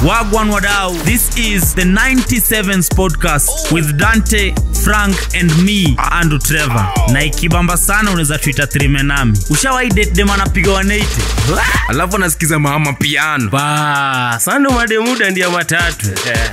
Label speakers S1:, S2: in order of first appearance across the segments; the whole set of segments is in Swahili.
S1: Wagwan Mdau. This is the 97sPodcast with Dante, Frank and me, Andrew Trevor. Na ikibamba sana unaweza tuita trime nami. Ushawahi date dem anapiga 180?
S2: Alafu nasikiza mama piano.
S3: Ba, sando mademuda ndia matatu.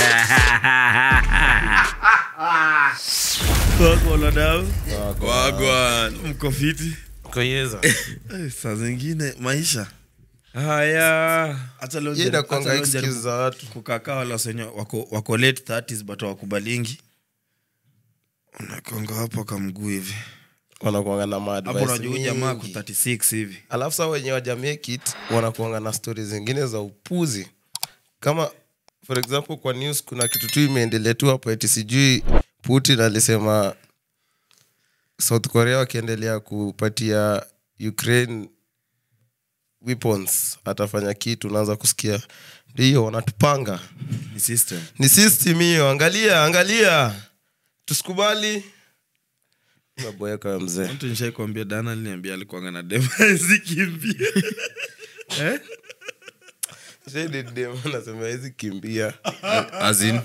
S4: Wagwan Mdau.
S2: Wagwan.
S4: Mko fiti?
S3: Koyeza.
S4: Saa zingine maisha.
S3: Haya.
S4: Hata leo
S3: Yenda kwanga excuse za watu.
S4: Kukakaa wala wasenyo wako late 30s but wakubalingi. Unakonga hapo kama mguu hivi.
S3: Wanakuanga na mad advice.
S4: Hapo unajua jamaa ku 36 hivi.
S3: Alafu sasa wenyewe waja make it wanakuanga na stories zingine za upuzi. Kama for example kwa news kuna kitu tu imeendelea tu hapo eti sijui Putin alisema South Korea wakiendelea kupatia Ukraine weapons atafanya kitu, unaanza kusikia ndio wanatupanga. Ni system hiyo. Angalia tusikubali maboyeka mzee.
S4: Mtu nishaye kuambia Dana aliniambia alikuwa na device kimbia.
S3: Shade dem anasema hizi kimbia.
S2: Azin.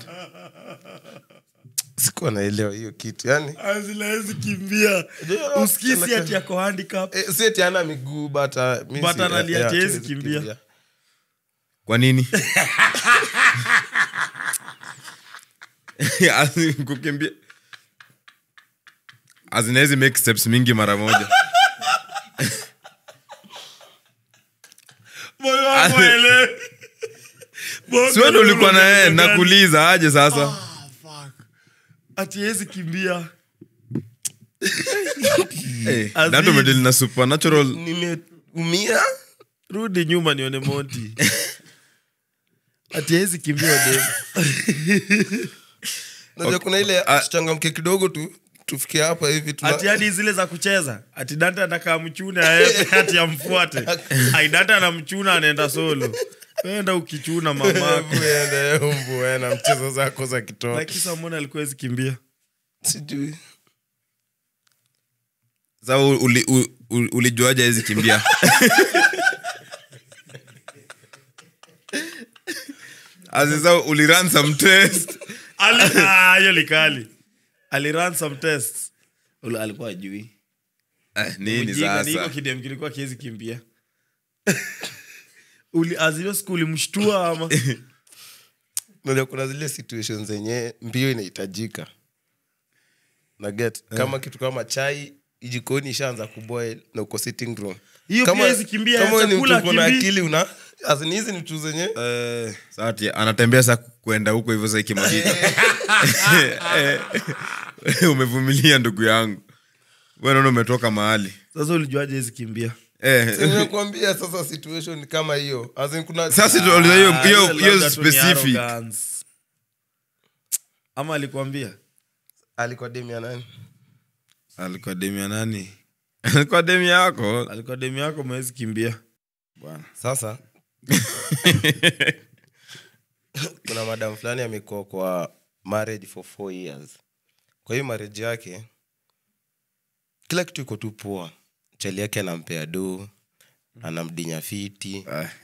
S3: Sikuwa naelewa hiyo kitu. Yaani
S4: azilezi kimbia. Usikisi ati yako handicap.
S3: Si ati ana miguu but
S4: analia hizi kimbia.
S2: Kwa nini? Azin kukimbia. Azinezi make steps mingi mara moja.
S4: Mwele.
S2: Sio ndo ulikuwa na yeye nakuuliza aje sasa.
S4: Ati hizi kimbia.
S2: Ndio medeli na supernatural.
S3: Nimeumia.
S4: Rudi nyuma nione Monty. Ati hizi kimbia dem.
S3: Najua kuna ile changamke kidogo tu tufikie hapa hivi
S4: ati hadi zile za kucheza. Ati Dante anataka mchune ati amfuate. Ai Dante anamchuna anaenda solo. Wenda ukichuna mamako.
S3: Wenda umbu na mchezo zako za kitoto.
S4: Lakini Samona alikuwa zikimbia.
S3: Sijui.
S2: Sasa ulijuaje hizi kimbia? Azza ulirun some test.
S4: Hiyo likali. Alirun some tests. Alikuwa ajui.
S2: Nini sasa?
S4: Niko kidem kilikuwa kiezi kimbia. Azio school mshtua ama.
S3: Ndio kuna zile situations zenye mbio inahitajika. Na get kama kitu kama chai jikoni ishaanza kuboil na uko sitting room.
S4: Hiyo pia hizi kimbia ya chakula
S3: kuna akili una hizi ni tu zenye
S2: sasa anatembea sasa kwenda huko hivyo sasa ikimagika. Umevumilia ndugu yangu. Wewe umetoka mahali.
S4: Sasa ulijuaje hizi kimbia?
S3: Nimekuambia sasa situation kama hiyo. Kuna
S2: sasa hiyo specific.
S4: Ama alikwambia?
S3: Alikuwa demu ya nani?
S4: Alikuwa demu ya nani?
S2: Alikuwa demu yako.
S4: Alikuwa demu yako mwezi kimbia.
S3: Bwana. Sasa kuna madam fulani amekuwa kwa marriage for 4 years. Kwa hiyo marriage yake kila kitu iko tu poa. Chali yake anampea do, anamdinya fiti.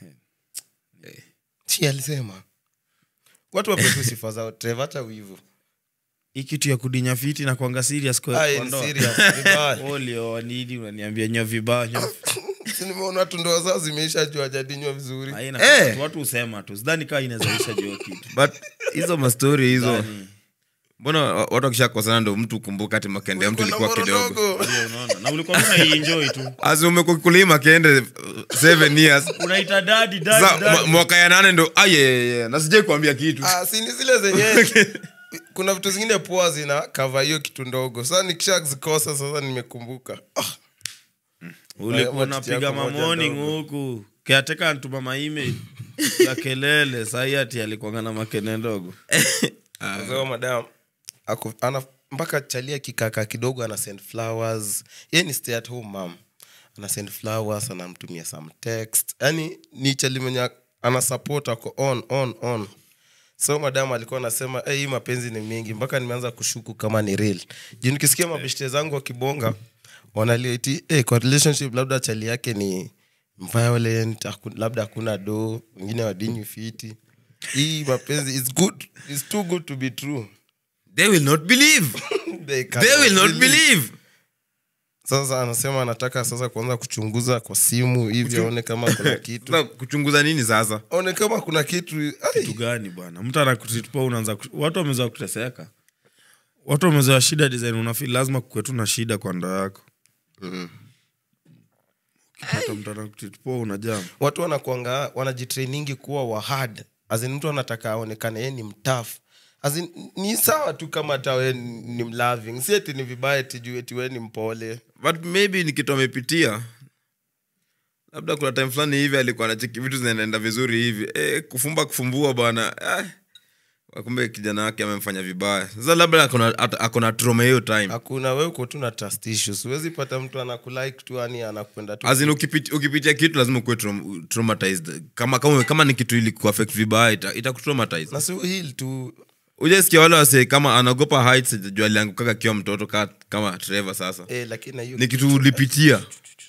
S3: Si alisema. Watu wapewe sifa zao, Trevor hata wivu.
S4: Hii kitu ya kudinya fiti na kuanga serious kwa
S3: ndoa. Serious vibaya.
S4: Olio nini unaniambia nyo vibaya.
S3: Si nimeona watu ndoa zao zimeisha juu hajadinywa vizuri.
S4: Watu usema tu. Sidhani kama inazaisha juu kitu.
S2: But hizo ma story hizo. Mbona watu wakishakosana ndio mtu kumbuka ati makende mtu ilikuwa kidogo.
S4: Unaona. Na ulikuwa unaenjoy tu.
S2: Azu umekukulima makende 7 years.
S4: Unaita daddy.
S2: Mwaka ya 8 ndo na sije kuambia kitu.
S3: Si ni zile zenye kuna vitu zingine poa zina cover hiyo kitu ndogo. Sasa nikishazikosa sasa nimekumbuka.
S4: Ulikuwa unapiga morning huku. Kiateka antuma maime ya kelele. Sasa ati alikuwa na makene ndogo.
S3: Sasa madam ana mpaka chalia kikaka kidogo ana send flowers. Yeye ni stay at home mom. Ana send flowers, anamtumia some text. Yaani ni chali mwenye ana support ako on. So madam alikuwa anasema hii mapenzi ni mingi mpaka nimeanza kushuku kama ni real. Juu nikisikia mabeshte zangu wakibonga wanalia eti kwa relationship labda chali yake ni violent, labda hakuna do, wengine wadinyu fiti. hii mapenzi is good, is too good to be true.
S2: They will not believe. They will not believe.
S3: Sasa anasema anataka sasa kuanza kuchunguza kwa simu hivi aone kama kuna kitu.
S2: Sasa kuchunguza nini sasa?
S3: Aone kama kuna kitu.
S4: Kitu gani bwana? Mtu anakutreatpoa unaanza watu wamezoea kuteseka. Watu wamezoea shida design unafeel lazima kukwetu na shida kwa ndoa yako. Ukipata mtu anakutreatpoa unajam.
S3: Watu wanakuanga wanajitrainingi kuwa wa hard. As in mtu anataka aonekane yeye ni mtough. As in, ni sawa tu kama hata wewe ni loving. Si eti ni vibaya eti juu eti wewe ni mpole.
S2: But maybe ni kitu amepitia. Labda kuna time fulani hivi alikuwa anacheki vitu zinaenda vizuri hivi. Kufumbua bwana. Kumbe kijana wake amemfanya vibaya. Sasa labda akona trauma hiyo time.
S3: Hakuna, wewe uko tu na trust issues. Huwezi pata mtu anakulike tu yani anakupenda tu.
S2: As in ukipitia kitu lazima ukuwe traumatized. Kama ni kitu ili kuaffect vibaya itakutraumatize.
S3: Na si heal tu.
S2: Ujasikia wale wase kama anaogopa heights juu alianguka kiwa mtoto kama Trevor sasa.
S3: Lakini hiyo
S2: ni kitu ulipitia.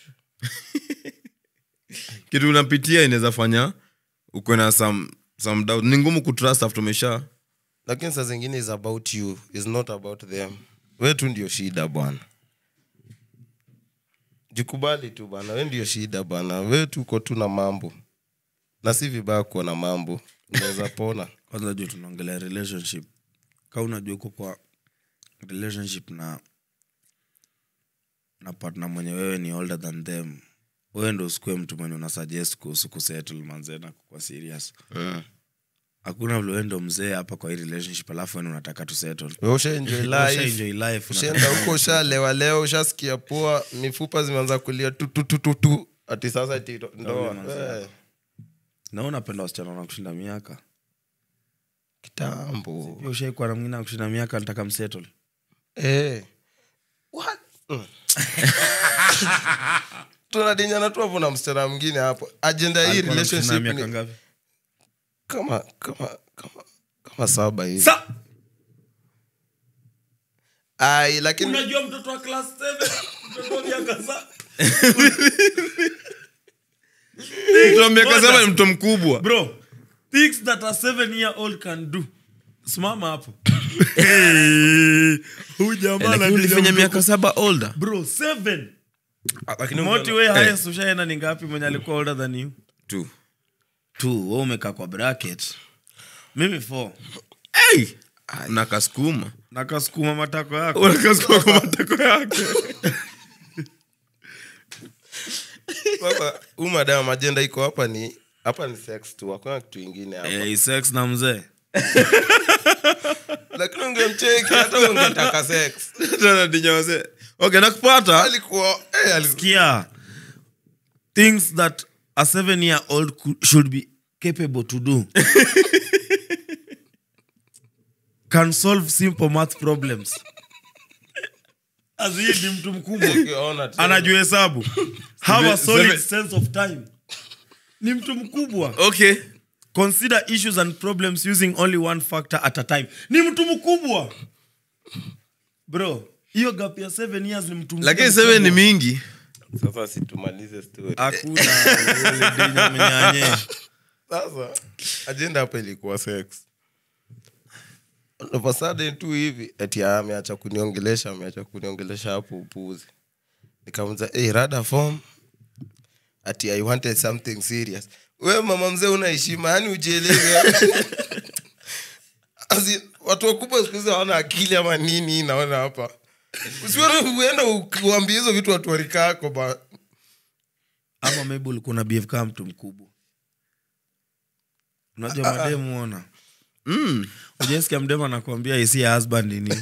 S2: Kitu unapitia inaweza fanya uko na some doubt. Ni ngumu kutrust after umesha.
S3: Lakini saa zingine is about you, is not about them. Wewe tu ndio shida bwana. Jikubali tu bwana, wewe ndio shida bwana. Wewe tu uko tu na mambo. Na si vibaya kuwa na mambo. Unaweza pona.
S4: Kwanza juu tunaongelea relationship. Kama unajua uko kwa relationship na partner mwenye wewe ni older than them, wewe ndio usikue mtu mwenye unasuggest kuhusu kusettle manze na kuwa serious. Hakuna vile wewe ndio mzee hapa kwa hii relationship alafu wewe unataka tu settle.
S3: Wewe ushaenjoy life. Ushaenda huko ushalewa leo, ushasikia poa, mifupa zimeanza kulia tu. Ati sasa ndoa.
S4: Na unapenda wasichana wanakushinda miaka.
S3: Kitambo.
S4: Sio ushaikuwa na mwingine anakushinda miaka anataka msettle.
S3: What? Tunadinyana tu hapo na msichana mwingine hapo. Agenda hii relationship
S4: miaka ngapi?
S3: Kama 7 hivi. Lakini
S4: unajua mtoto wa class 7 mtoto wa miaka
S2: 7 ni mtu mkubwa.
S4: Bro, things that a 7-year-old can do. Simama hapo. Huyu jamaa
S2: alifanya miaka 7 older.
S4: Bro, 7. Lakini moti wewe highest ushaenda ni ngapi mwenye alikuwa older than you?
S2: 2.
S4: Wewe umekaa kwa bracket. Mimi 4. Nakasukuma matako yako.
S2: Unakasukuma kwa matako yako.
S3: Baba, madam agenda iko hapa ni sex tu. Hakuna kitu kingine hapa.
S4: Sex na mzee.
S3: Lakini ungemcheki hata ungetaka sex.
S2: Tena dinyoze. Okay, nakupata.
S4: Alisikia. Things that a 7-year-old should be capable to do. Can solve simple math problems. Azii ni mtu mkubwa. Anajua hesabu. Have a solid sense of time. Ni mtu mkubwa.
S2: Okay.
S4: Consider issues and problems using only one factor at a time. Ni mtu mkubwa. Bro, hiyo gap ya 7 years ni mtu mkubwa.
S2: Lakini 7 ni mingi.
S3: Sasa situmalize story.
S4: Hakuna ule dinya mnyanye.
S3: Sasa agenda hapa ilikuwa sex. Nafasada tu hivi eti ameacha kuniongelesha hapo upuzi. Nikamwambia rada form ati I wanted something serious. Wewe mama mzee una heshima yani ujielewe. Asi watu wakubwa siku hizi hawana akili ama nini naona hapa. Usione uenda uambie hizo vitu watu warika yako ba.
S4: Ama maybe ulikuwa na behave kama mtu mkubwa. Unajua mademu unaona. Ujesikia mdema anakuambia isi husband nini?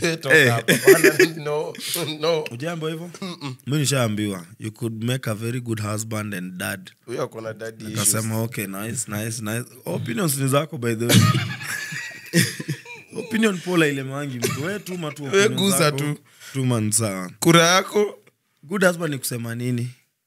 S3: No.
S4: Ujambo hivyo? Mimi nishaambiwa you could make a very good husband and dad.
S3: Huyo kuna daddy issues.
S4: Akasema okay, nice. Opinions ni zako by the way. Opinion pola ile mangi mtu wewe tu matu opinions.
S3: Wewe gusa tu.
S4: Tu mansa.
S3: Kura yako.
S4: Good husband ni kusema nini?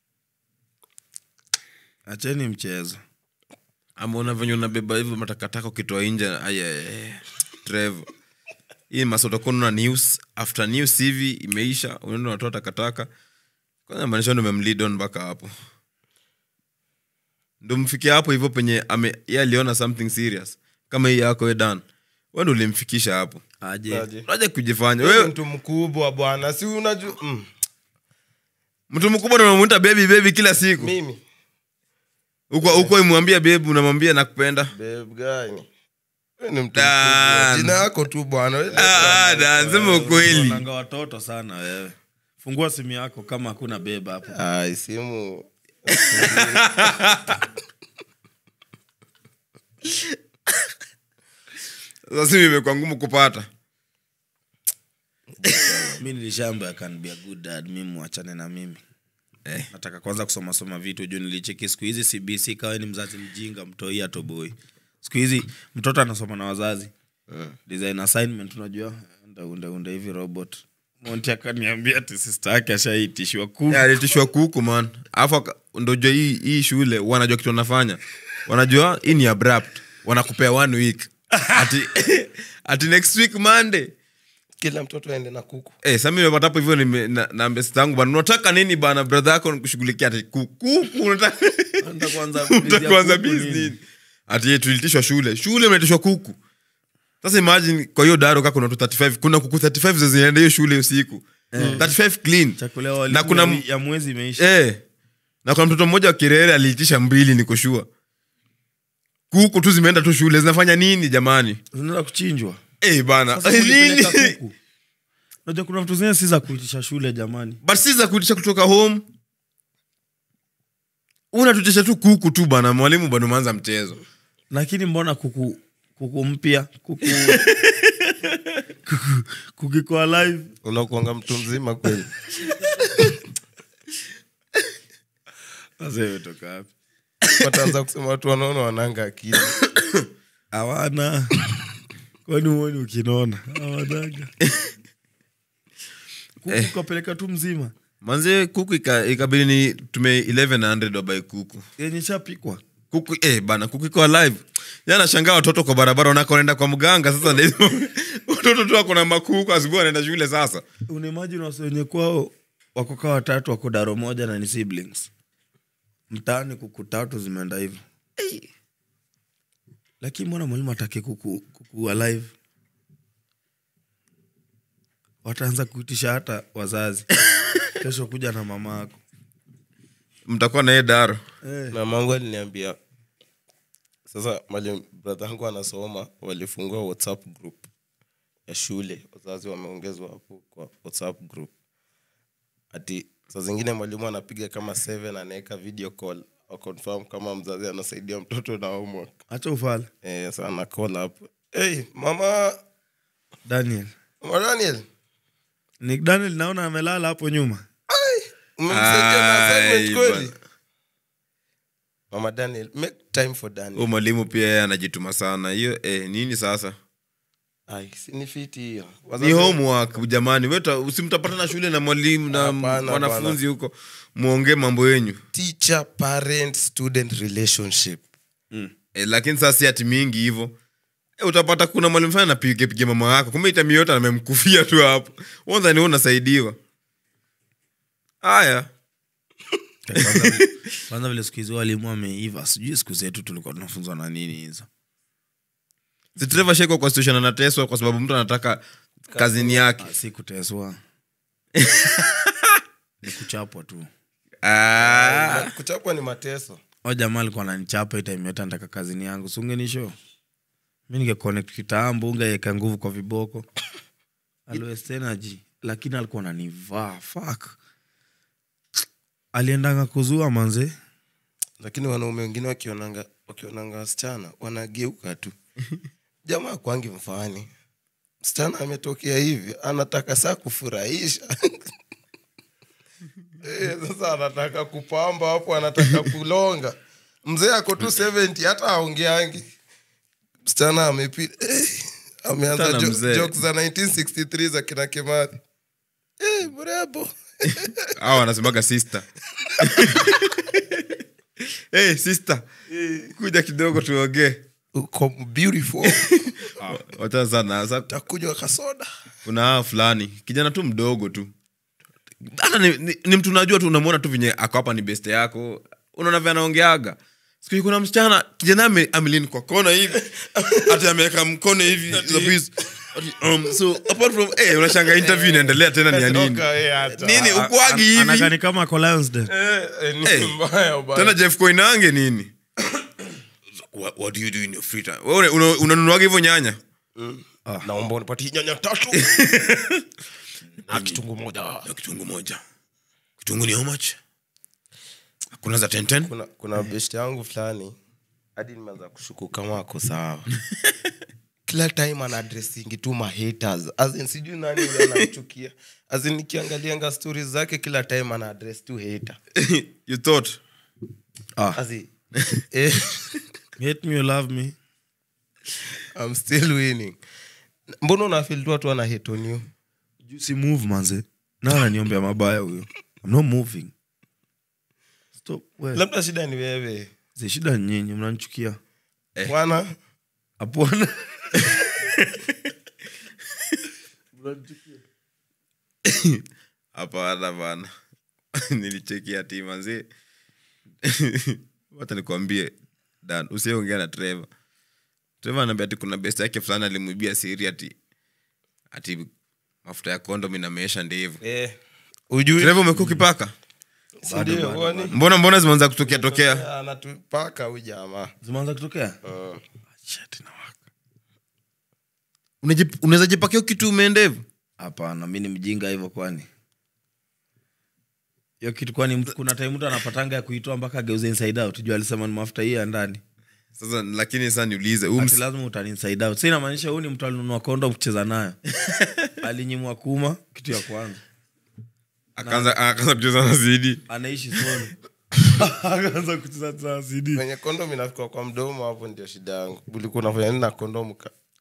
S4: Acheni mchezo.
S2: Ameona venye unabeba hivyo matakataka ukitoa nje. Trevor. Hii masoto kuna news after news hivi imeisha unaenda unatoa takataka. Kwanza maanisha ndio umemlead on mpaka hapo. Ndio mfikia hapo hivyo penye yeye aliona something serious. kama hii yako we Dan, wewe ndio ulimfikisha hapo. Unaje kujifanya
S3: wewe mtu mkubwa bwana, si unajua
S2: mtu mkubwa ndio unamuita baby kila siku.
S3: Mimi
S2: uko imwambia baby, unamwambia nakupenda
S3: babe gani? Wewe ni mtu mkubwa, jina yako tu bwana.
S2: Dan, sema ukweli.
S4: Unanga watoto sana wewe. Fungua simu yako kama hakuna babe hapo.
S3: Simu
S2: sasa imekuwa ngumu kupata.
S4: Mimi nilishaambia I can be a good dad, mimi muachane na mimi. Nataka kwanza kusoma vitu juu nilicheki siku hizi CBC kawa ni mzazi mjinga mtoi atoboi. Siku hizi mtoto anasoma na wazazi. Design assignment unajua unda hivi robot. Monty akaniambia ati sister yake ashaitishwa kuku.
S2: Alitishwa kuku man. Alafu ndio hii shule wanajua kitu wanafanya. Wanajua hii ni abrupt. Wanakupea 1 week. Ati next week Monday
S3: kila mtoto aende na kuku.
S2: Sasa mimi nimepata hapo hivyo na mbesi zangu bana. Unataka nini bana? Brother yako nikushughulikia ati kuku. Unataka kwanza business. Ati tulitishwa shule mletishwa kuku. Sasa imagine kwa hiyo daro kuna watu 35, kuna kuku 35 zinaenda hiyo shule usiku. 35 clean.
S4: Chakula wali na kuna ya mwezi imeisha.
S2: Na kuna mtoto mmoja wa Kirere aliitisha 2 niko sure. Kuku tu zimeenda tu shule zinafanya nini jamani?
S4: Zinaenda kuchinjwa.
S2: Bana.
S4: Nini? Unajua kuna mtu zingine si za kuitisha shule jamani.
S2: But si za kuitisha kutoka home. Unatutisha tu kuku tu bana, mwalimu bado manza mchezo.
S4: Lakini mbona kuku mpya, kuku kwa live
S3: unakuanga mtu mzima kweli.
S4: Azah toka wapi?
S3: Wataanza kusema watu wanaona wananga akili.
S4: Hawana. Kwani uone ukinona? Hawananga. Kuku kapeleka tu mzima.
S2: Manze kuku ikabili ni tume 1100 by kuku.
S4: Yenye chapikwa.
S2: Kuku bana kuku iko live. Yana shangaa watoto kwa barabara wanakoenda kwa mganga sasa ndio. Watoto tu wako na makuku asubuhi wanaenda shule sasa.
S4: Unaimagine wasenye kwao wako kwa 3 wako daro moja na ni siblings. Mtaani kuku 3 zimeenda hivyo. Lakini mbona mwalimu atake kuku alive? Wataanza kuitisha hata wazazi. Kesho kuja na mama yako.
S2: Mtakuwa na daro.
S3: Na mangu aliniambia sasa mwalimu brother wangu anasoma, walifungua WhatsApp group ya shule. Wazazi wameongezwa hapo kwa WhatsApp group. Ati saa zingine mwalimu anapiga kama 7 anaweka video call au confirm kama mzazi anasaidia mtoto na homework.
S4: Acha ufala.
S3: Sasa ana call hapo. Mama
S4: Daniel.
S3: Mama Daniel.
S4: Nick Daniel naona amelala hapo nyuma.
S3: Umemsaidia na assignment kweli? Mama Daniel, make time for Daniel.
S2: Mwalimu pia yeye anajituma sana. Hiyo nini sasa?
S3: Si ni fiti hiyo.
S2: Ni homework jamani. Wewe usimtapata na shule na mwalimu na wanafunzi huko. Muongee mambo yenu.
S3: Teacher parent student relationship.
S2: Lakini sasa si ati mingi hivyo. Utapata kuna mwalimu fulani anapiga mama yako. Kumbe itamiota amemkufia tu hapo. Wanda ni unasaidiwa. Haya.
S4: Kwanza vile siku hizo walimu wameiva. Sijui siku zetu tulikuwa tunafunzwa na nini hizo.
S2: Si Trevor Sheko kwa situation anateswa kwa sababu mtu anataka kazini yake.
S4: Si kuteswa. Ni kuchapwa tu.
S3: Kuchapwa ni mateso.
S4: Jamaa alikuwa ananichapa itaimeota nataka kazini yangu. Si ungenishow. Mimi ningeconnect kitambo ungeweka nguvu kwa viboko. Always energy. Lakini alikuwa ananivaa. Fuck. Aliendanga kuzua manze.
S3: Lakini wanaume wengine wakionanga wasichana wanageuka tu. Jamaa kwangi mfani. Msichana ametokea hivi, anataka saa kufurahisha. Sasa anataka kupamba hapo, anataka kulonga. Mzee ako tu 70 hata haongeangi. Msichana amepita. Ameanza jokes za 1963 za kina Kimathi. Mrembo.
S2: Anasemaga sister. Sister. Kuja kidogo tuongee.
S3: Uko beautiful.
S2: Wacha sana. Sasa
S3: takunywa kasoda.
S2: Kuna fulani, kijana tu mdogo tu. Hata ni mtu unajua tu unamwona tu vinye ako hapa ni best yako. Unaona vile anaongeaga. siku kuna msichana kijana amelini kwa kona hivi hata ameweka mkono hivi the piece so apart from unashanga interview inaendelea tena ni ya nini ukwagi hivi
S4: anakani kama Lions Den
S2: tena Jeff Koinange nini what do you do in your free time wewe unanunuaga hivyo nyanya
S3: naomba unipatie nyanya 3 na kitunguu moja
S2: kitunguu ni how much kuna za 10
S3: kuna best yangu fulani hadi nimeanza kushuku kama ako sawa kila time ana addressing tu ma haters as in sijui nani anamchukia as in nikiangalianga stories zake kila time ana address tu hater
S2: you thought
S3: as in
S4: hate me or love me
S3: I'm still winning mbona una feel tu watu wana hate on you
S4: juicy move manze na ananiombea mabaya huyo I'm not moving stop wewe
S3: labda shida ni wewe
S4: shida ni nyinyi mnanichukia
S3: bwana
S4: apona
S2: hapa bana nilichekia timu manze wacha nikwambie Dan usiongea na Trevor anambia ati kuna best yake fulani alimwibia siri ati mafuta ya condom inameesha ndevu
S3: ujui
S2: Trevor umekuwa ukipaka
S3: ndio
S2: mbona zimeanza kutokea
S3: anatupaka huyu jamaa
S4: zimeanza kutokea
S2: shit na waka unaweza jipakia kitu umeendevu
S4: hapana mimi ni mjinga hivyo kwani hiyo kitu kwani kuna time mtu anapatanga ya kuitoa mpaka geuze inside out unajua alisema ni mafuta hii ya ndani
S2: sasa lakini sasa niulize
S4: lazima utani inside out sasa inamaanisha huyu ni mtu alinunua condom kucheza nayo alinyimwa kuma kitu ya kwanza
S2: akaanza kucheza na CD
S4: anaishi soni akaanza kucheza na CD
S3: kwenye condom inafika kwa mdomo hapo ndio shida yangu ulikuwa unafanya nini na condom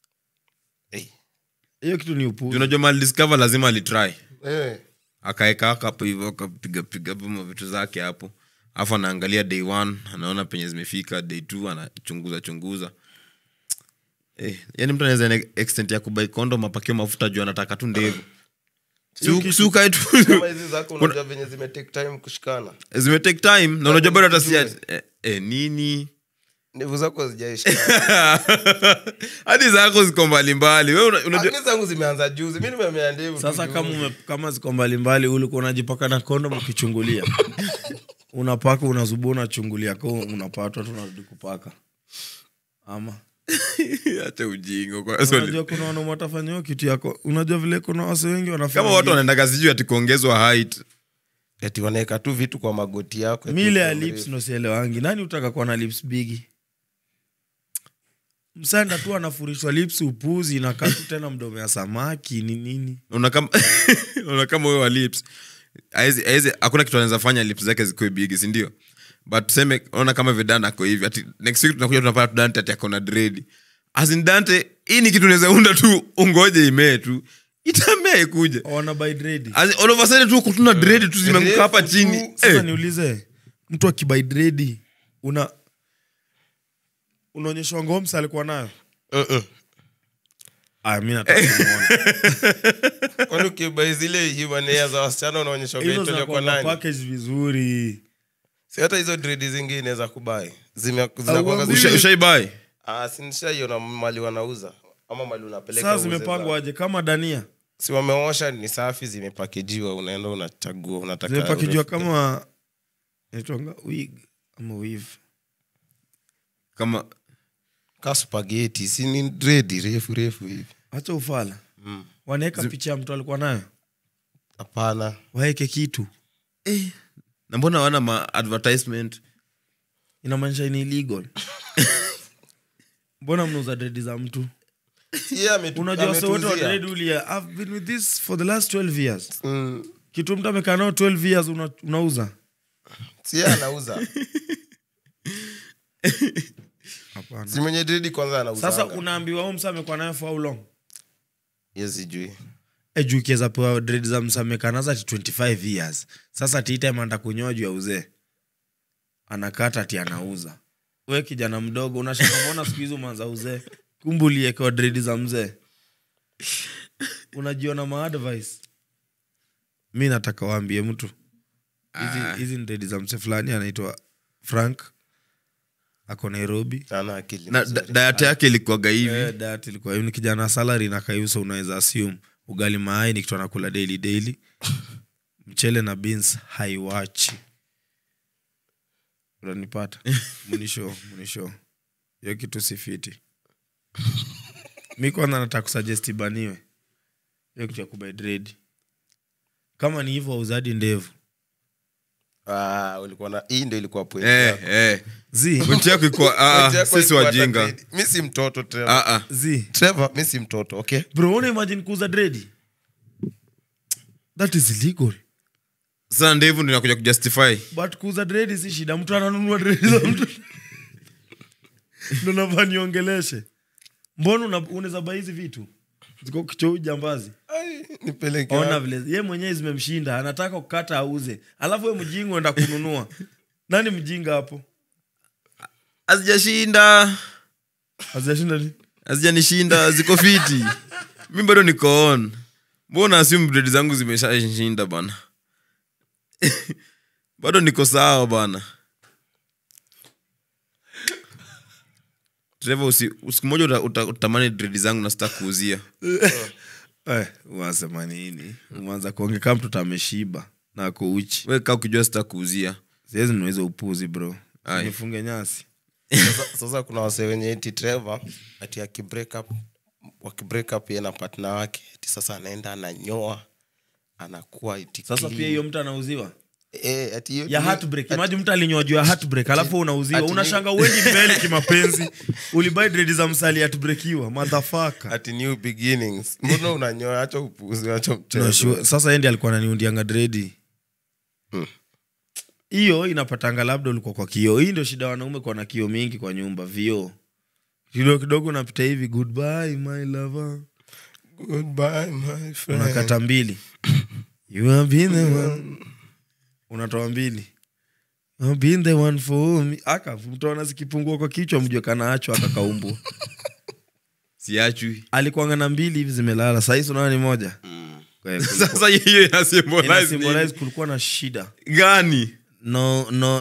S4: hiyo kitu ni upuzi
S2: unajua mali discover lazima alitry akaeka hapo hivyo akapiga bomo vitu zake hapo afa anaangalia day 1 anaona penye zimefika day 2 anachunguza yani mtu anaweza extent ya kubai condom apakio mafuta juu anataka tu ndevu suka tu
S3: kama hizi zako unajua venye zime take time kushikana
S2: na unajua bado hata nini
S3: ndevu zako hazijaisha
S2: hadi zako ziko mbali wewe
S3: unajua zangu zimeanza juzi mimi nimemea ndevu
S4: sasa kama ziko mbali ulikuwa unajipaka na condom ukichungulia unapaka unazubua unachungulia kwa unapatwa tu unarudi kupaka ama
S2: acha ujinga kwa sababu
S4: unajua kuna wanaume watafanya kitu yako unajua vile kuna wase wengi wanafanya
S2: kama watu wanaenda kazi ati kuongezwa height
S3: eti wanaweka tu vitu kwa magoti yako
S4: mile ya lips no sielewangi nani utaka kuwa na lips bigi msanda tu anafurishwa lips upuzi na katu tena mdomo ya samaki ni nini
S2: una kama wewe wa lips aizi hakuna kitu anaweza fanya lips zake zikoe big si ndio but tuseme ona kama Vedana ako hivi ati next week tunakuja tunapata Dante ati akona dread as in Dante hii ni kitu unaweza unda tu ungoje imee tu itamea ikuje
S4: ona by dread
S2: all of a sudden tu kutuna dread tu zimeanguka hapa chini
S4: sasa niulize mtu akibai dread unaonyeshwa ngomsa alikuwa nayo mimi nataka kumuona
S3: kwani ukibai zile human hair za wasichana unaonyeshwa geto kwa nani
S4: package vizuri
S3: si hata hizo dread zingine za kubai zinakuwa
S2: ushaibai
S3: sinishaiona mali wanauza ama mali unapeleka
S4: sasa zimepangwa aje kama dania
S3: si wameosha ni safi zimepakejiwa unaenda unachagua unataka
S4: zimepakejiwa kama inaitwa wig ama weave
S2: kama
S3: spaghetti si ni dread refu hivi
S4: acha ufala wanaweka picha ya mtu alikuwa nayo
S3: hapana
S4: waeke kitu
S2: na mbona wana ma advertisement
S4: inamaanisha ni illegal mbona mnauza dread za mtu unajua sote wa dread ulia I've been with this for the last 12 years kitu mtu amekaa nao 12 years unauza
S3: si anauza
S4: hapana
S3: si mwenye dread kwanza anauza
S4: sasa unaambiwa huyu msa amekuwa nayo for how long
S3: sijui
S4: juu kiweza pewa dread za msa amekaa nazo ati 25 years sasa tiita imeanda kunyoa juu ya uzee anakata ati anauza wewe kijana mdogo unashaka mbona siku hizo umeanza uzee kumbulie kwa dread za mzee unajiona ma advice mimi nataka waambie mtu hizi dread za mzee fulani anaitwa Frank ako Nairobi.
S3: Ana akili
S2: na
S3: mzuri.
S2: diet yake ilikuwaga hivi
S4: Diet ilikuwa hivi, ni kijana salary na kaiusa, unaweza assume ugali mayai ni kitu anakula daily. Mchele na beans haiwachi. Unanipata? Munisho. Hiyo kitu sifiti. Mimi kwanza nataka kusuggest baniwe. Hiyo kitu ya kubuy dread. Kama ni hivyo uzadi ndevu.
S3: Ulikuwa na hii ndio ilikuwa point yako.
S2: Point yako ilikuwa sisi wajinga.
S3: Mimi si mtoto Trevor. Trevor, mimi si mtoto, okay?
S4: Bro, una imagine kuuza dread? That is illegal.
S2: Sasa ndevu ndio inakuja kujustify.
S4: But kuuza dread si shida, mtu ananunua dread za mtu. Ndio nafanya niongeleshe. Mbona unaweza buy hizi vitu? Ziko kichou jambazi.
S3: Nipeleke.
S4: Ona vile yeye mwenyewe zimemshinda, anataka kukata auze. Alafu wewe mjinga unaenda kununua. Nani mjinga hapo?
S2: Azijashinda
S4: nini?
S2: Azijanishinda, ziko fiti. Mimi bado niko on. Mbona assume dread zangu zimeshashinda bana? Bado niko sawa bana. Trevor, siku moja utamani dread zangu na sita kuuzia.
S4: Unasema nini? Umeanza kuongea kama mtu ameshiba na ako uchi.
S2: Wewe kaa ukijua sita kuuzia.
S4: Siwezi niweze upuzi bro. Nifunge nyasi.
S3: Sasa kuna wase wenye eti Trevor ati wakibreak up yeye na partner wake, eti sasa anaenda ananyoa, anakuwa eti
S4: sasa pia hiyo mtu anauziwa.
S3: Ati hiyo
S4: ya heartbreak. Imagine mtu alinyoa juu ya heartbreak alafu unauziwa. Unashanga uendi mbele kimapenzi. Ulibuy dread za msali heartbreakiwa. Motherfucker.
S3: Ati new beginnings. Mbona unanyoa? Acha upuzi, acha mchezo.
S4: No, sasa yeye alikuwa ananiundianga dread. Hiyo inapatanga labda ulikuwa kwa kioo. Hii ndio shida wanaume kwa na kioo mingi kwa nyumba, vioo. Kidogo unapita hivi, goodbye my lover.
S3: Goodbye my friend.
S4: Unakata mbili. You have been the one. Unatoa mbili. You have been the one for me. Mtaona zikipungua kwa kichwa mjue kanaacho akakaumbwa.
S2: Siachwi.
S4: Alikuwa na mbili hivi zimelala. Sasa hizo naona ni moja.
S2: Sasa hiyo ina symbolize
S4: kulikuwa na shida.
S2: Gani?
S4: No.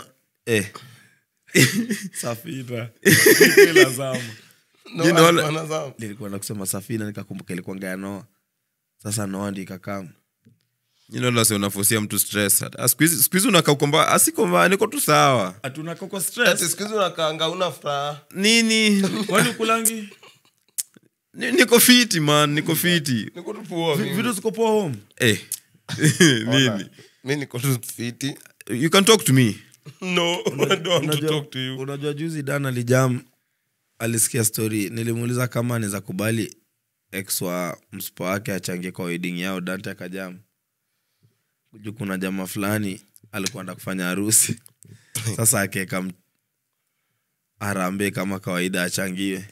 S4: Safina. Ila zama. Nilikuwa na kusema Safina nikakumbuka ilikuwa ngaya Noah. Sasa Noah ndio ikakam.
S2: Lase unafosia mtu stress. Squeeze unakaa kwamba asiko niko tu sawa.
S4: Hatuna koko stress.
S3: Squeeze unakaanga una furaha.
S2: Nini?
S4: Kwani kulangi?
S2: Niko fiti man, niko fiti.
S3: Niko tu poa.
S4: Vitu ziko poa home.
S2: Nini?
S3: Mimi niko tu fiti.
S2: You can talk to me.
S3: No, I don't want to talk to you.
S4: Unajua juzi Dan alijam alisikia story. Nilimuuliza kama anaweza kubali ex wa mspo wake achangie kwa wedding yao. Dante akajam. Kuna jamaa fulani alikuwa anataka kufanya harusi. Sasa akeka arambe kama kawaida achangiwe.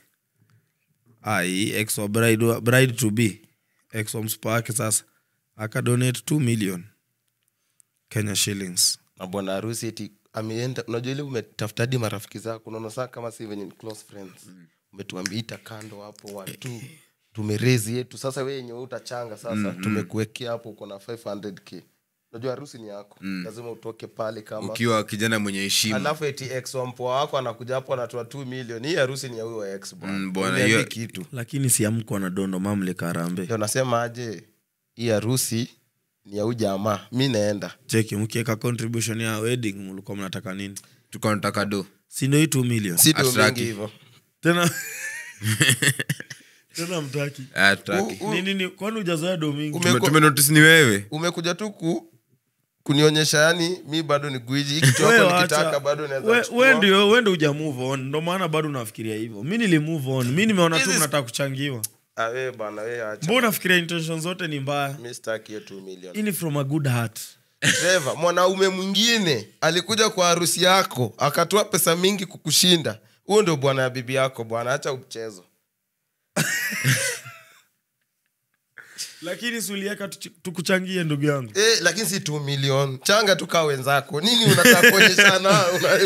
S4: Ex wa bride to be. Ex wa mspo wake sasa aka donate 2 million Kenya shillings.
S3: Na bwana harusi eti ameenda, unajua ile umetafuta hadi marafiki zako, unaona sasa kama si venye close friends. Umetuambia kando hapo watu. Tumerezi yetu. Sasa wewe yenyewe utachanga sasa. Tumekuwekea hapo uko na 500k. Unajua harusi ni yako. Lazima utoke pale kama
S2: ukiwa kijana mwenye heshima.
S3: Alafu eti ex wa mpoa wako anakuja hapo anatoa 2 million. Hii harusi ni ya huyo ex bwana.
S2: Bwana hiyo
S3: kitu.
S4: Lakini si amko na dondo mamle karambe.
S3: Ndio nasema aje hii harusi ni ya ujamaa. Mimi naenda.
S4: Cheki mkiweka contribution ya wedding mlikuwa mnataka nini?
S2: Tulikuwa tunataka do.
S4: Si ndio 2 million.
S3: Si ndio mingi hivyo.
S4: Tena mtaki.
S2: Ataki.
S4: Nini kwani hujazoea do mingi?
S2: Tumenotice ni wewe.
S3: Umekuja tu kunionyesha yani mimi bado ni gwiji. Hiki choko nikitaka bado naweza chukua.
S4: Wewe ndio huja move on. Ndio maana bado unafikiria hivyo. Mimi nili move on. Mimi nimeona tu mnataka kuchangiwa.
S3: Wewe bana wewe acha.
S4: Mbona unafikiria intentions zote ni mbaya?
S3: Mimi sitaki 2 million.
S4: Ini from a good heart.
S3: Trevor, mwanaume mwingine alikuja kwa harusi yako, akatoa pesa mingi kukushinda. Huo ndio bwana ya bibi yako bwana, acha mchezo.
S4: Lakini sulieka tukuchangie ndugu yangu.
S3: Lakini si 2 million. Changa tu kwa wenzako. Nini unataka kuonyeshana?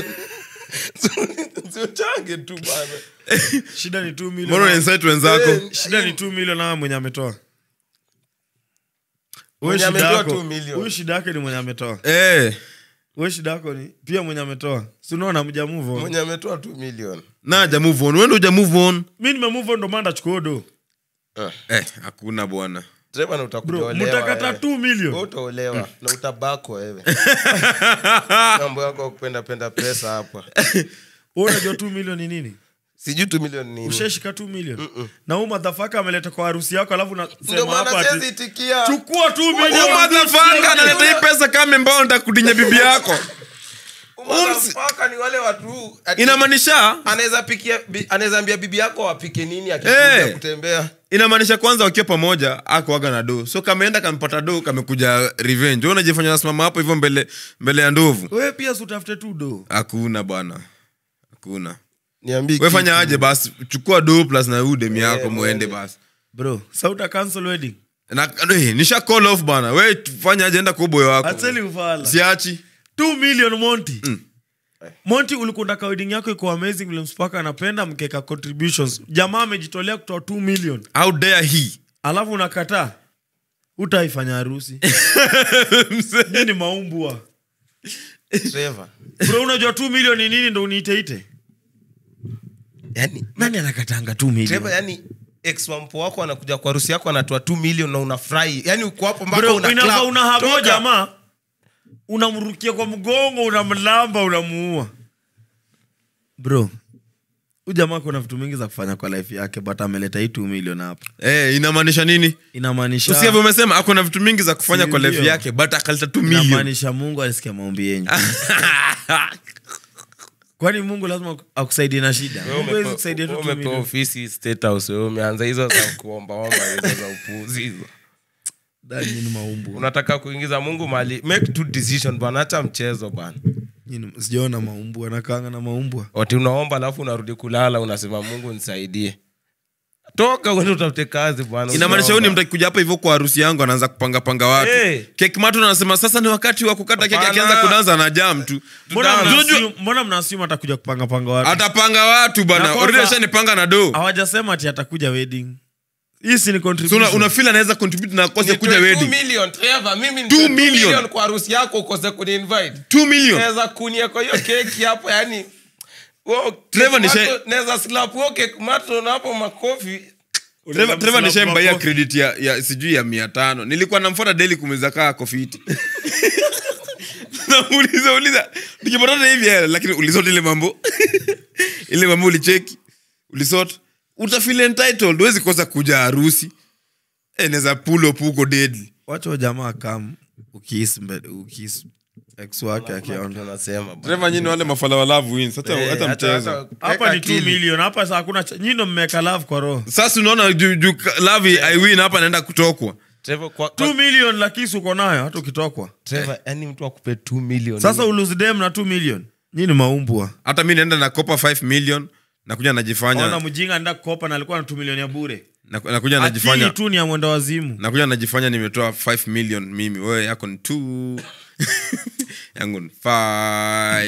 S3: Sio change tu bana.
S4: Shida ni 2 million.
S2: Mbona insight wenzako?
S4: Shida ni 2 million na mwenye ametoa.
S3: Mwenye ametoa 2 million.
S4: Huyu shida yake ni mwenye ametoa. wewe shida yako ni pia mwenye ametoa. Si unaona mja move on.
S3: Mwenye ametoa 2 million.
S2: Na haja move on. Wewe ndio move on.
S4: Mimi nime move on ndo maana chukua do.
S2: Hakuna bwana.
S3: Trevor na utakuja olewa.
S4: Mtakata 2 million.
S3: Utaolewa na utabako wewe. Mambo yako kupenda pesa hapa.
S4: Wewe unajua 2 million ni nini?
S3: Sijui 2 million nini.
S4: Usheshika 2 million. Na huyu motherfucker ameleta kwa harusi yako alafu unasema hapa
S3: ati
S4: chukua 2 million.
S2: Huyu motherfucker analeta hii pesa kama mbao nitakudinya bibi yako.
S3: Motherfucker ni wale watu
S2: inamaanisha
S3: anaweza ambia bibi yako apike nini akikuja kutembea.
S2: Inamaanisha kwanza wakiwa pamoja akuaga na do. So kameenda kampata do kamekuja revenge. Wewe unajifanya unasimama hapo hivyo mbele ya ndovu.
S4: Wewe pia usitafute tu do.
S2: Hakuna bwana. Hakuna.
S3: Niambie
S2: wewe fanya aje basi chukua do plus na udem yako muende basi.
S4: Bro, sauta cancel wedding.
S2: Na nisha call off bana. Wewe fanya aje enda kwa boy wako.
S4: Ateli ufala.
S2: Siachi
S4: 2 million Monty. Monty ulikunda ka wedding yako iko amazing vile Mpaka anapenda mkeka contributions. Jamaa amejitolea kutoa 2 million.
S2: How dare he?
S4: Alafu unakataa. Utaifanya harusi. Nini maumbwa?
S3: Trevor.
S4: Bro unajua 2 million ni nini ndo uniite?
S3: Yaani
S4: nani anakatanga 2 million?
S3: Trevor yani ex wampo wako anakuja kwa harusi yako anatoa 2 million na unafurahi. Yaani uko hapo mpaka una clap.
S4: Una hapo jamaa. Unamrukia kwa mgongo, unamlamba, unamuua. Bro, ujamaa kuna vitu mingi za kufanya kwa life yake but ameleta hii 2 million hapa.
S2: Inamaanisha nini?
S3: Inamaanisha
S2: usiye umesema ako na vitu mingi za kufanya kwa life yake but akaleta 2 million.
S3: Inamaanisha Mungu alisikia maombi yenu.
S4: Kwani Mungu lazima akusaidie na shida?
S3: Mungu kusaidia tu 2 million. Umepewa ofisi State House, wewe umeanza hizo za kuomba hizo za upuuzi hizo.
S4: Dani ni maumbu.
S3: Unataka kuingiza Mungu mali, make two decision bwana, acha mchezo bwana.
S4: Sijaona maumbu, anakaanga na maumbu.
S3: Ati unaomba alafu unarudi kulala unasema Mungu nisaidie. Toka wewe utafute kazi bwana.
S2: Inamaanisha wewe mtakikuja hapa hivyo kwa harusi yangu anaanza kupanga watu. Cake Mato anasema sasa ni wakati wa kukata keki, akianza kudanza na jam tu.
S4: Mbona mnasema atakuja kupanga watu?
S2: Atapanga watu bwana. Already nipanga na do.
S4: Hawajasema ati atakuja wedding. Hii si ni contribution.
S2: So una feel anaweza contribute na kose kuja wedding.
S3: 2 million Trevor, mimi ni 2 million kwa harusi yako ukose kuni invite.
S2: 2 million.
S3: Naweza kunia kwa hiyo keki hapo yani.
S2: Trevor ni
S3: naweza slap woke Mato na hapo makofi.
S2: Trevor ni shemba credit ya sijui ya 500. Nilikuwa namfuata daily kumeza kaa kofiti. Uliza. Nikipata hivi lakini ulisort ile mambo. Ile mambo ulicheki. Ulisort. Utafeel entitled, huwezi kosa kuja harusi. Neza pull up uko deadly.
S4: Wacha jamaa kama ukis ex wake akiona
S3: anasema
S2: Trevor nyinyi wale mafala wa love wins hata mchezo.
S4: Hapa ni 2 million, hapa sasa hakuna nyinyi ndo mmeka love kwa roho.
S2: Sasa unaona love I win hapa naenda kutokwa.
S3: Trevor kwa
S4: 2 million lakini uko nayo hata ukitokwa.
S3: Trevor yani mtu akupe 2 million.
S4: Sasa ulose dem na 2 million. Nyinyi maumbwa.
S2: Hata mimi naenda na kopa 5 million. Nakuja najifanya.
S4: Ona mjinga anaenda kukopa na alikuwa na 2 million ya bure.
S2: Nakuja najifanya.
S4: Ati tu ni ya mwenda wazimu.
S2: Nakuja najifanya nimetoa 5 million mimi. Wewe yako ni 2. Yangu ni 5.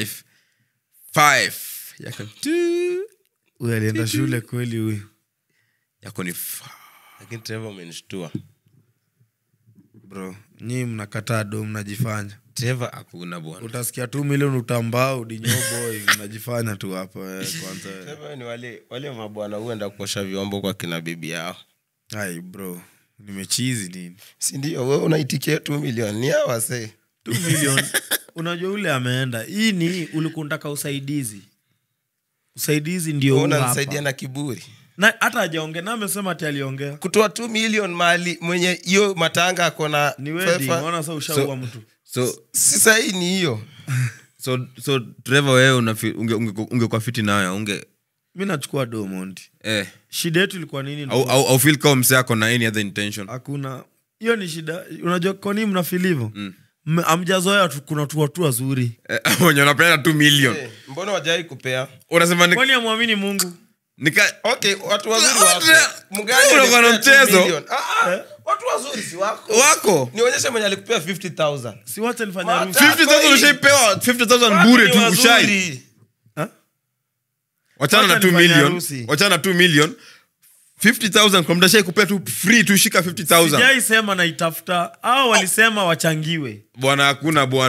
S2: Yako ni 2.
S4: Wewe alienda shule kweli huyu.
S2: Yako ni 5.
S3: Lakini Trevor umenishtua.
S4: Bro, nyinyi mnakataa do mnajifanya.
S3: Trevor
S2: hakuna bwana.
S4: Utasikia 2 million utambao dinyoboy mnajifanya tu hapa kwanza.
S3: Trevor ni wale mabwana huenda kuosha vyombo kwa kina bibi yao.
S4: Hai bro, nimechizi nini?
S3: Si ndio wewe unaitikia 2 million ni hawa say
S4: 2 million. Unajua ule ameenda. Hii ni ulikundaka usaidizi. Usaidizi ndio hapa.
S3: Unamsaidia na kiburi.
S4: Na hata hajaongea na amesema ati aliongea.
S3: Kutoa 2 million mali mwenye hiyo matanga akona
S4: ni wedding, unaona sasa ushaua mtu.
S2: So
S3: sasa hii ni hiyo.
S2: So Trevor wewe ungekuwa fiti nayo unge
S4: mimi nachukua Diamond. Shida yetu ilikuwa nini?
S2: Au feel kama mse yako na any other intention?
S4: Hakuna. Hiyo ni shida. Unajua kwa nini mna feel hivyo? Amjazoea kuna watu wazuri.
S2: Wenye wanapenda 2 million.
S3: Mbona wajai kupea?
S2: Unasema
S4: kwani amwamini Mungu?
S3: Okay, watu wazuri wako.
S2: Mgani unakuwa na mchezo?
S3: Watu wazuri si wako. Nionyeshe mwenye alikupea 50,000.
S4: Si wacha nifanye harusi.
S2: 50,000 ushapewa 50,000 bure tu ushai. Wachana na 2 million. Wachana na 2 million. 50,000 kwa mdashai kupea tu free tu shika 50,000.
S4: Sijai sema na itafuta. Hao walisema wachangiwe.
S2: Bwana hakuna bwana.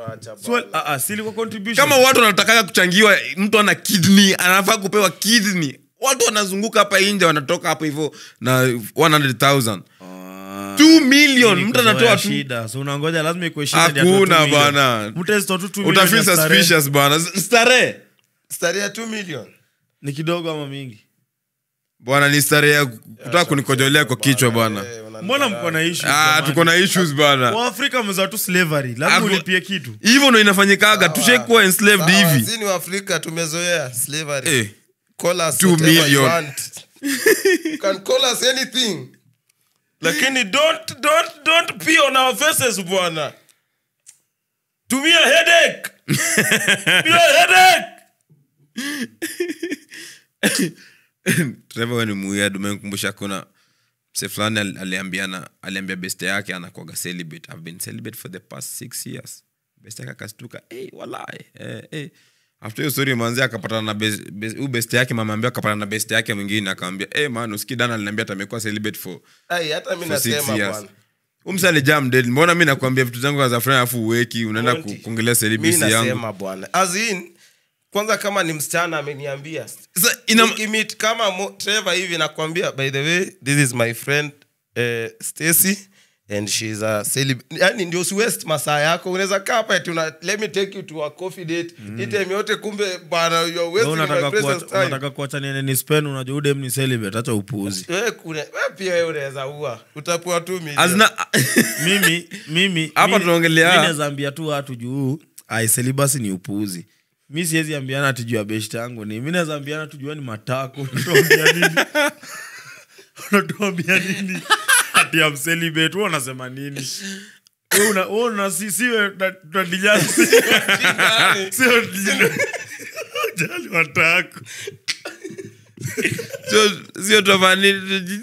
S4: Sili kwa contribution.
S2: Kama watu wanataka kuchangiwa, mtu ana kidney anafaa kupewa kidney. Watu wanazunguka hapa nje wanatoka hapo hivyo na 100,000. 2 million mtu anatoa tu.
S4: Shida. So unangoja lazima ikuwe shida ndio.
S2: Hakuna bana.
S4: Mtu hizo 2 million.
S2: Utafeel suspicious bana. Starehe
S3: ya 2 million.
S4: Ni kidogo ama mingi?
S2: Bwana ni starehe kutaka kunikojolea kwa kichwa bwana.
S4: Mbona mko na issues?
S2: Tuko na issues bana.
S4: Wa Afrika mza tu slavery. Lazima ulipie kitu.
S2: Hivyo ndio inafanyikaga. Tushakuwa enslaved hivi.
S3: Sisi wa Afrika tumezoea slavery. Call us
S2: 2 million.
S3: You can call us anything. Lakini don't pee on our faces bwana. Tumia headache. Tumia headache.
S2: Trevor ni weird. Umekumbusha kuna mse fulani aliambia best yake anakuaga celibate. I've been celibate for the past 6 years. Best yake akastuka, wallahi. After hiyo story manzi akapatana na best yake, mama ambaye akapatana na best yake mwingine akamwambia, man usikii dana aliniambia amekuwa celibate for
S3: hata mimi nasema bwana.
S2: Umsale jam dead. Mbona mimi nakwambia vitu zangu za friend afu uweki unaenda kuongelea celibacy yangu.
S3: Mimi nasema bwana. As in kwanza kama ni msichana ameniambia. Sasa meet kama Trevor hivi nakwambia, by the way this is my friend Stacy and she's a celibate. Yani ndio waste masaa yako. Unaweza kaa hapa eti let me take you to a coffee date. Time yote kumbe bana you are wasting my precious time.
S4: Unataka kuacha nini spend, unajua udem ni celibate, acha upuuzi.
S3: Wewe pia wewe unaweza utapoa 2 million.
S4: Mimi
S2: hapa tunaongelea.
S4: Mimi nazaambia tu watu juu celibacy ni upuuzi. Mimi siwezi ambiana ati juu ya best yangu ni. Mimi nazaambiana tu juu ni matako. Tuambia nini? Unatuambia nini? Ati am celibate, wewe unasema nini? Wewe una sisiwe tunadijana. Sio jali matako.
S2: Sio tofani.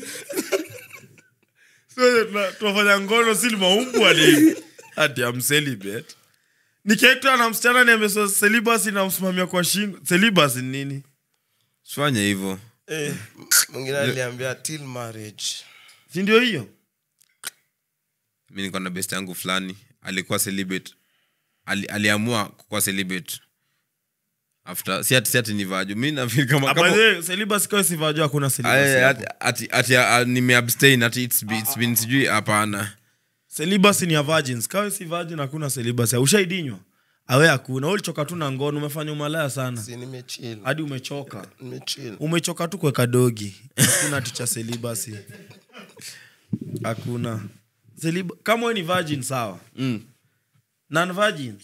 S4: Sio tunafanya ngono si maumbu ali. Ati am celibate. Nikiitwa na msichana ni ameso celibacy na msimamia kwa shingo. Celibacy ni nini?
S2: Sifanye hivyo.
S3: Mwingine aliambia till marriage.
S4: Si ndio hiyo?
S2: Mimi niko na best yangu fulani alikuwa celibate. Aliamua kuwa celibate. After si ati ni vaju. Mimi na feel kama
S4: celibacy kwa si vaju hakuna celibacy.
S2: Ati nime abstain ati it's been sijui hapana.
S4: Celibacy ni ya virgins. Kawe si virgin hakuna celibacy. Ushaidinywa? Awe hakuna. Wewe ulichoka tu na ngono, umefanya umalaya sana.
S3: Si nimechill.
S4: Hadi umechoka.
S3: Nimechill.
S4: Umechoka tu kwa kadogi. Hakuna ticha celibacy. Hakuna. Kama wewe ni virgin sawa. Non virgins.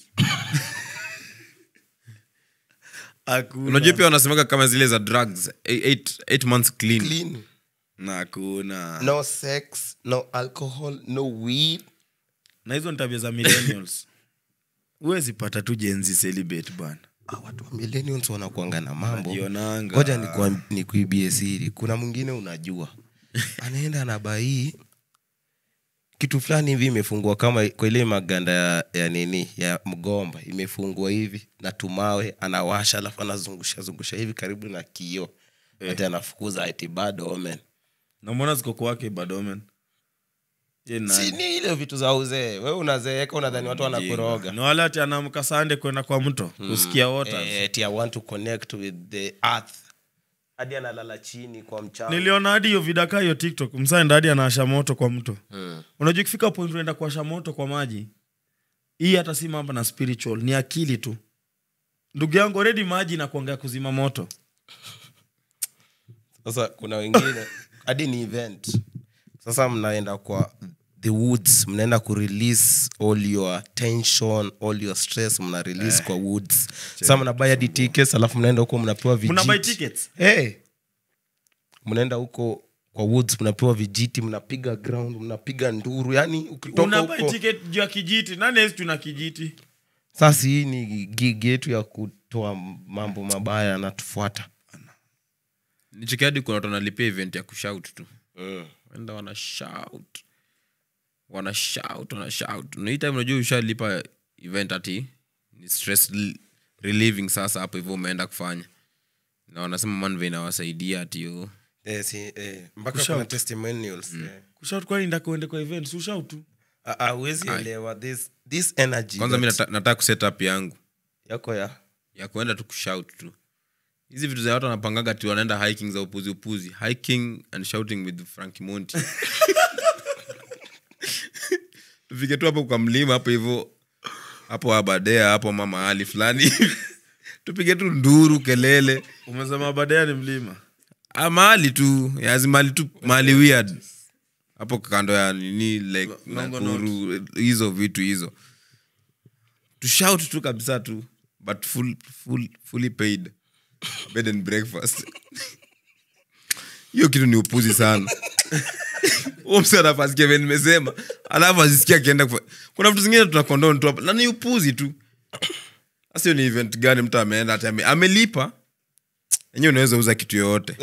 S4: Hakuna.
S2: Unajua pia wanasemaga kama zile za drugs 8 months clean.
S4: Na hakuna.
S3: No sex, no alcohol, no weed.
S4: Na hizo ni tabia za millennials. Huwezi pata tu Gen Z celibate bana.
S3: Watu wa millennials wanakuanga na mambo.
S4: Najionanga.
S3: Ngoja nikuibie siri. Kuna mwingine unajua. Anaenda na bai kitu fulani hivi imefungwa kama kwa ile maganda ya nini ya mgomba imefungwa hivi na tumawe, anawasha alafu anazungusha hivi karibu na kioo. Ati anafukuza ati bad omen.
S4: Na mbona ziko kwake bad omen?
S3: Si ni ile vitu za uzee. Wewe unazeeka unadhani watu wanakuroga.
S4: Ni wale ati anaamka Sunday kwenda kwa mto kusikia waters.
S3: Ati I want to connect with the earth. Hadi analala chini kwa mchanga.
S4: Niliona hadi hiyo vidaka hiyo TikTok. Msaenda hadi anawasha moto kwa mto. Unajua kifika point unaenda kuwasha moto kwa maji. Hii hata si mambo na spiritual, ni akili tu. Ndugu yangu already maji na kuongea kuzima moto.
S3: Sasa kuna wengine hadi ni event. Sasa mnaenda kwa the woods, mnaenda ku release all your tension, all your stress, mna release kwa woods. Sasa mnabuy hadi tickets, alafu mnaenda huko mnapewa vijiti.
S4: Mnabuy tickets?
S3: Mnaenda huko kwa woods, mnapewa vijiti, mnapiga ground, mnapiga nduru. Yani ukitoka huko
S4: unabuy ticket juu ya kijiti. Nani hizi tuna kijiti?
S3: Sasa hii ni gig yetu ya kutoa mambo mabaya yanatufuata.
S2: Nichekadi kuna watu wanalipia event ya kushout tu. Wenda wana shout. Na hii time unajua ushalipa event ati ni stress relieving sasa hapo hivyo umeenda kufanya. Na wanasema manve inawasaidia ati yo.
S3: Mpaka kuna testimonials.
S4: Kushout kwa nini ndako uende kwa events ushout tu.
S3: Huwezi elewa this energy.
S2: Kwanza mimi nataka kuset up yangu
S3: Yako
S2: ya kuenda tu kushout tu. Hizi vitu za watu wanapangaga tu wanaenda hiking za upuzi. Hiking and shouting with Frankie Monty. Tufike tu hapo kwa mlima hapo hivyo. Hapo Abadea, hapo mama Ali fulani. Tupige tu nduru kelele.
S4: Umesema Abadea ni mlima?
S2: Mahali tu, yazimali tu mahali weird. Hapo kando ya nini like Nakuru, hizo vitu hizo. To shout tu kabisa tu, but fully paid. Bed and breakfast. Hiyo kitu ni upuzi sana. Msana fast Kevin nimesema. Alafu asisikia kienda kuna vitu zingine tunakondona tu hapa. Na ni upuzi tu. Sasa ni event gani mtu ameenda hata amelipa. Yenyewe unaweza uza kitu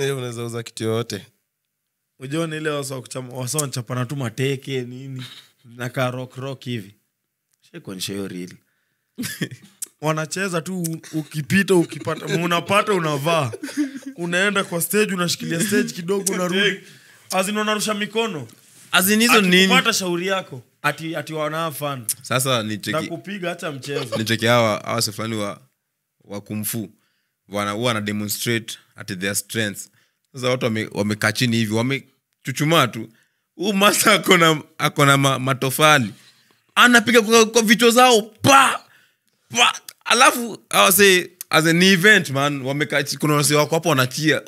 S2: yote.
S4: Unajua ile wasao chapana tu mateke nini na ka rock hivi. Sheko nishayo real. Wanacheza tu ukipita ukipata unapata unavaa. Unaenda kwa stage unashikilia stage kidogo unarudi. Unarusha mikono.
S2: Hizo nini?
S4: Kupata shauri yako. Ati wana fun.
S2: Sasa ni cheki.
S4: Na kupiga hata mchezo.
S2: Ni cheki hawa fulani wa kung fu. Wana demonstrate at their strengths. Sasa watu wamekaa chini hivi, wamechuchumaa tu. Masa akona matofali. Anapiga kwa vichwa zao pa. Alafu say as an event man, wamekaa kuna wase wako hapo wanachia.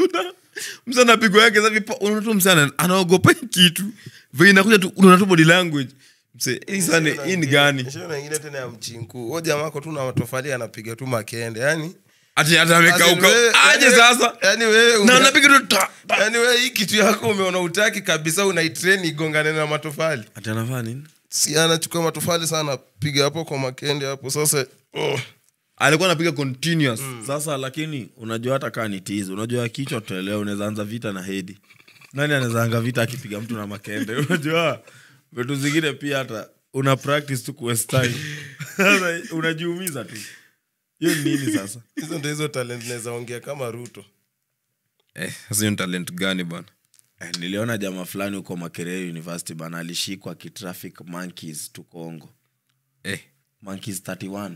S2: Msana pigo yake sasa unatoa msana anaogopa kitu. Vile inakuja tu unaona body language. Hii ni gani?
S3: Sio nyingine tena ya mchinku. Huyo jamaa wako tu na matofali anapiga tu makende. Yaani
S2: hata amekauka aje sasa.
S3: Yaani wewe
S2: na unapiga tu
S3: yaani wewe hii kitu yako umeona utaki kabisa unaitrain igongane na matofali.
S4: Ati anafanya nini?
S3: Si anachukua matofali sana piga hapo kwa makende hapo sasa.
S2: Alikuwa anapiga continuous.
S4: Sasa lakini unajua hata kama ni tizo, unajua kichwa tuelewa unaweza anza vita na Eddh. Nani anaweza anga vita akipiga mtu na makende? Unajua vitu zingine pia hata una practice tu kwa style. Sasa unajiumiza tu. Hiyo nini sasa?
S3: Hizo talent naweza ongea kama Ruto.
S2: Sasa ni talent gani bana?
S4: Niliona jamaa fulani huko Makerere University bana alishikwa kitraffic monkeys to Congo. Monkeys 31.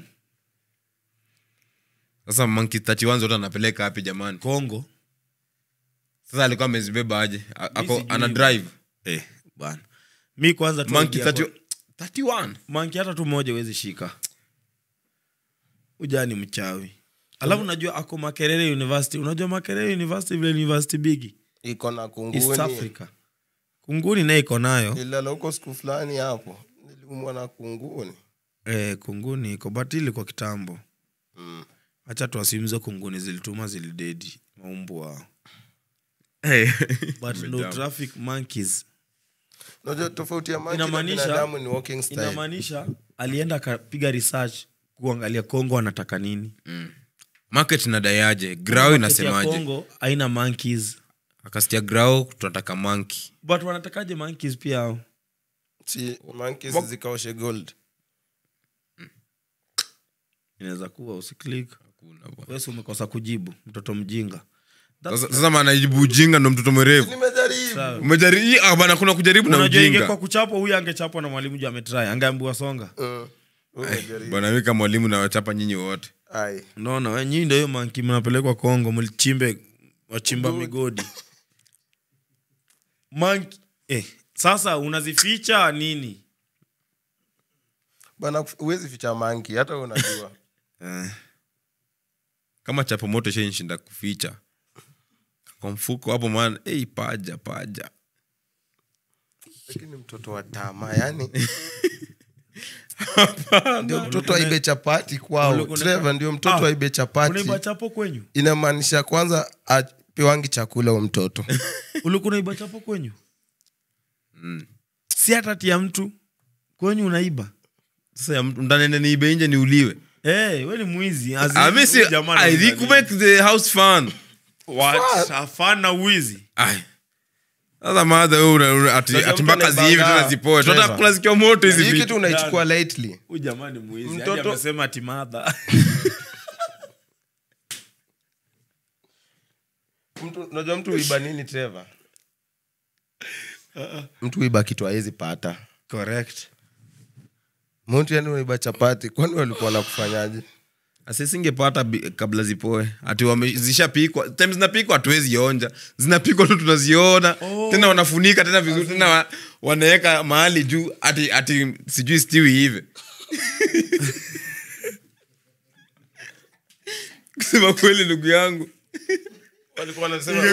S2: Sasa monkey 31 zote anapeleka wapi jamani?
S4: Congo.
S2: Sasa alikuwa amezibeba aje? Ana drive.
S4: Bana. Mimi kwanza tu
S2: monkey 31.
S4: Monkey hata tu moja huwezi shika. Ujani mchawi. Alafu unajua ako Makerere University. Unajua Makerere University vile university bigi.
S3: Iko na Kunguni.
S4: East Africa. Kunguni nayo iko nayo.
S3: Ila huko siku fulani hapo. Niliumwa na Kunguni.
S4: Kunguni iko batili kwa kitambo. Acha tuwasimze Kunguni zilituma zilidedi maumbu wao. But no traffic monkeys.
S3: Unajua tofauti ya monkey na binadamu ni walking style.
S4: Inamaanisha alienda akapiga research kuangalia Kongo anataka nini.
S2: Market inadaiaje? Grau inasemaje?
S4: Kongo haina monkeys.
S2: Akasikia grau tunataka monkey.
S4: But wanatakaje monkeys pia hao?
S3: Si monkeys zikaoshe gold.
S4: Inaweza kuwa usiklik. Wewe umekosa kujibu, mtoto mjinga.
S2: Sasa maana jibu ujinga ndo mtoto mwerevu.
S3: Nimejaribu.
S2: Umejaribu bana kuna kujaribu na ujinga.
S4: Unajua kwa kuchapwa huyu angechapwa na mwalimu juu ametry. Angeambiwa songa.
S2: Bana mimi kama mwalimu na wachapa nyinyi wote.
S4: Unaona wewe nyinyi ndio hiyo monkey mnapelekwa Kongo mlichimbe wachimba migodi. Monkey sasa unazificha nini?
S3: Bana uwezi ficha monkey hata unajua.
S2: Kama chapo moto shinda kuficha. Kwa mfuko hapo man, paja.
S3: Lakini mtoto wa tama yani. Ndio mtoto aibe chapati kwao. Trevor ndio mtoto aibe chapati.
S4: Unaiba chapo kwenyu?
S3: Inamaanisha kwanza apewangi chakula wa mtoto.
S4: Ulikuwa unaiba chapo kwenyu? Si hata tia mtu kwenyu unaiba.
S2: Sasa mtanende niibe nje niuliwe.
S4: Wewe ni mwizi.
S2: I think make the house fun.
S4: What? Fun na wizi.
S2: Sasa maadha wewe ati mpaka zihivi tena zipoe. Tunataka kula zikiwa moto hizi vitu.
S3: Hiki tu unaichukua lightly.
S4: Huyu jamani mwizi. Hadi amesema ati madha. Unajua mtu uiba nini Trevor? Mtu uiba kitu hawezi pata. correct.
S3: Mtu yani unaiba chapati, kwani walikuwa nakufanyaje?
S2: Asisingepata kabla zipoe. Ati zishapikwa. Times zinapikwa hatuwezi onja. Zinapikwa tu tunaziona. Tena wanafunika tena vizuri, tena wanaweka mahali juu ati sijui stew hivi. Kusema kweli ndugu yangu.
S3: Walikuwa wanasema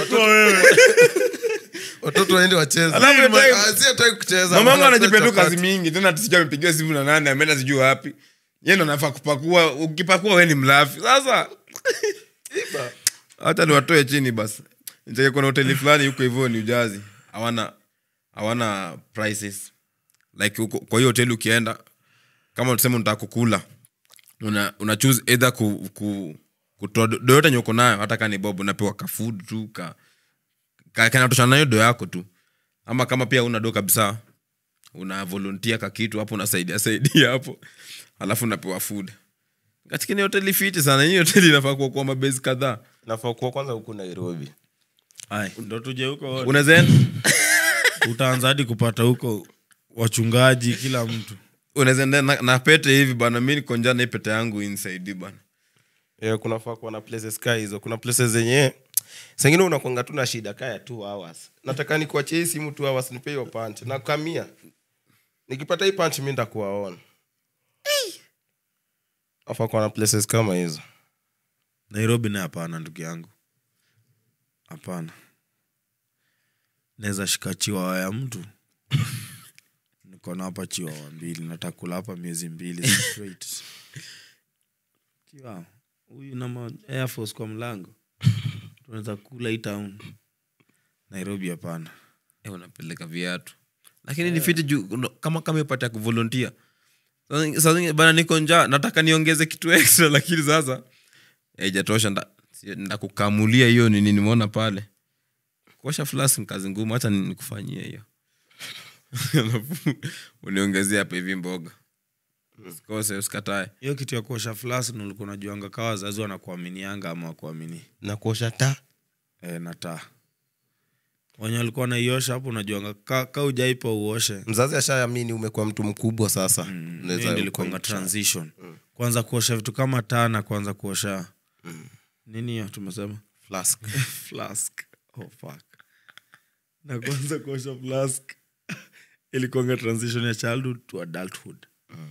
S3: watoto waende wacheze. Hataki kucheza.
S2: Mamangu anajipenda kazi mingi, tena tusijua amepigiwa simu na nani, ameenda sijui wapi. Yeye ndo anafaa kupakua, ukipakua wewe ni mlafi. Sasa hata ni watoe chini basi. Nitaka kuna hoteli fulani huko hivyo ni ujazi. Hawana prices. Like huko kwa hiyo hoteli ukienda kama unasema unataka kukula, una choose either do yote nyoko nayo, hata kama ni bob unapewa ka food tu kana toshana nayo do yako tu. Ama kama pia una do kabisa, una volunteer ka kitu hapo, unasaidia hapo, alafu unapewa food. Katika ni hoteli fiti sana. Hii hoteli inafaa kuwa kwa mabase kadhaa.
S3: Nafaa kuwa kwanza huko Nairobi.
S4: Ai, ndo tuje huko.
S2: Unaweza
S4: utaanza hadi kupata huko wachungaji kila mtu.
S2: Unaweza na pete hivi bana, mimi niko njana pete yangu inside bana.
S3: Kuna faa kuwa na places kai hizo. Kuna places zenye sengine unakonga tu na shida kaya 2 hours. Nataka nikuachie simu 2 hours nipe hiyo punch. Na kamia. Nikipata hii punch mimi ndakuwa on. Afa kwa na places kama hizo.
S4: Nairobi na hapana ndugu yangu. Hapana. Naweza shika chiwawa ya mtu. Niko na hapa chiwawa 2, nataka kula hapa miezi 2 straight. Chiwawa. Huyu na Air Force kwa mlango. Tunaweza kula hii town. Nairobi hapana.
S2: Unapeleka viatu. Lakini ni fiti juu kama upata kuvolunteer. Sasa bana niko njaa, nataka niongeze kitu extra, lakini sasa haijatosha. Ndakukamulia hiyo nini nimeona pale. Kuosha flask ni kazi ngumu, acha nikufanyie hiyo. Uniongezea hapa hivi mboga. Usikose, usikatae.
S4: Hiyo kitu ya kuosha flask nilikuwa najuanga kwa wazazi wanakuaminianga ama kuamini.
S3: Na kuosha taa?
S4: Na taa. Wenye walikuwa naiosha hapo unajuanga ka hujaipa uoshe.
S3: Mzazi ashaamini umekuwa mtu mkubwa sasa.
S4: Unaweza ilikuwa transition. Kwanza kuosha vitu kama taa na kwanza kuosha nini hiyo tumesema? Flask. Oh fuck. Na kwanza kuosha flask ilikuwa transition ya childhood to adulthood.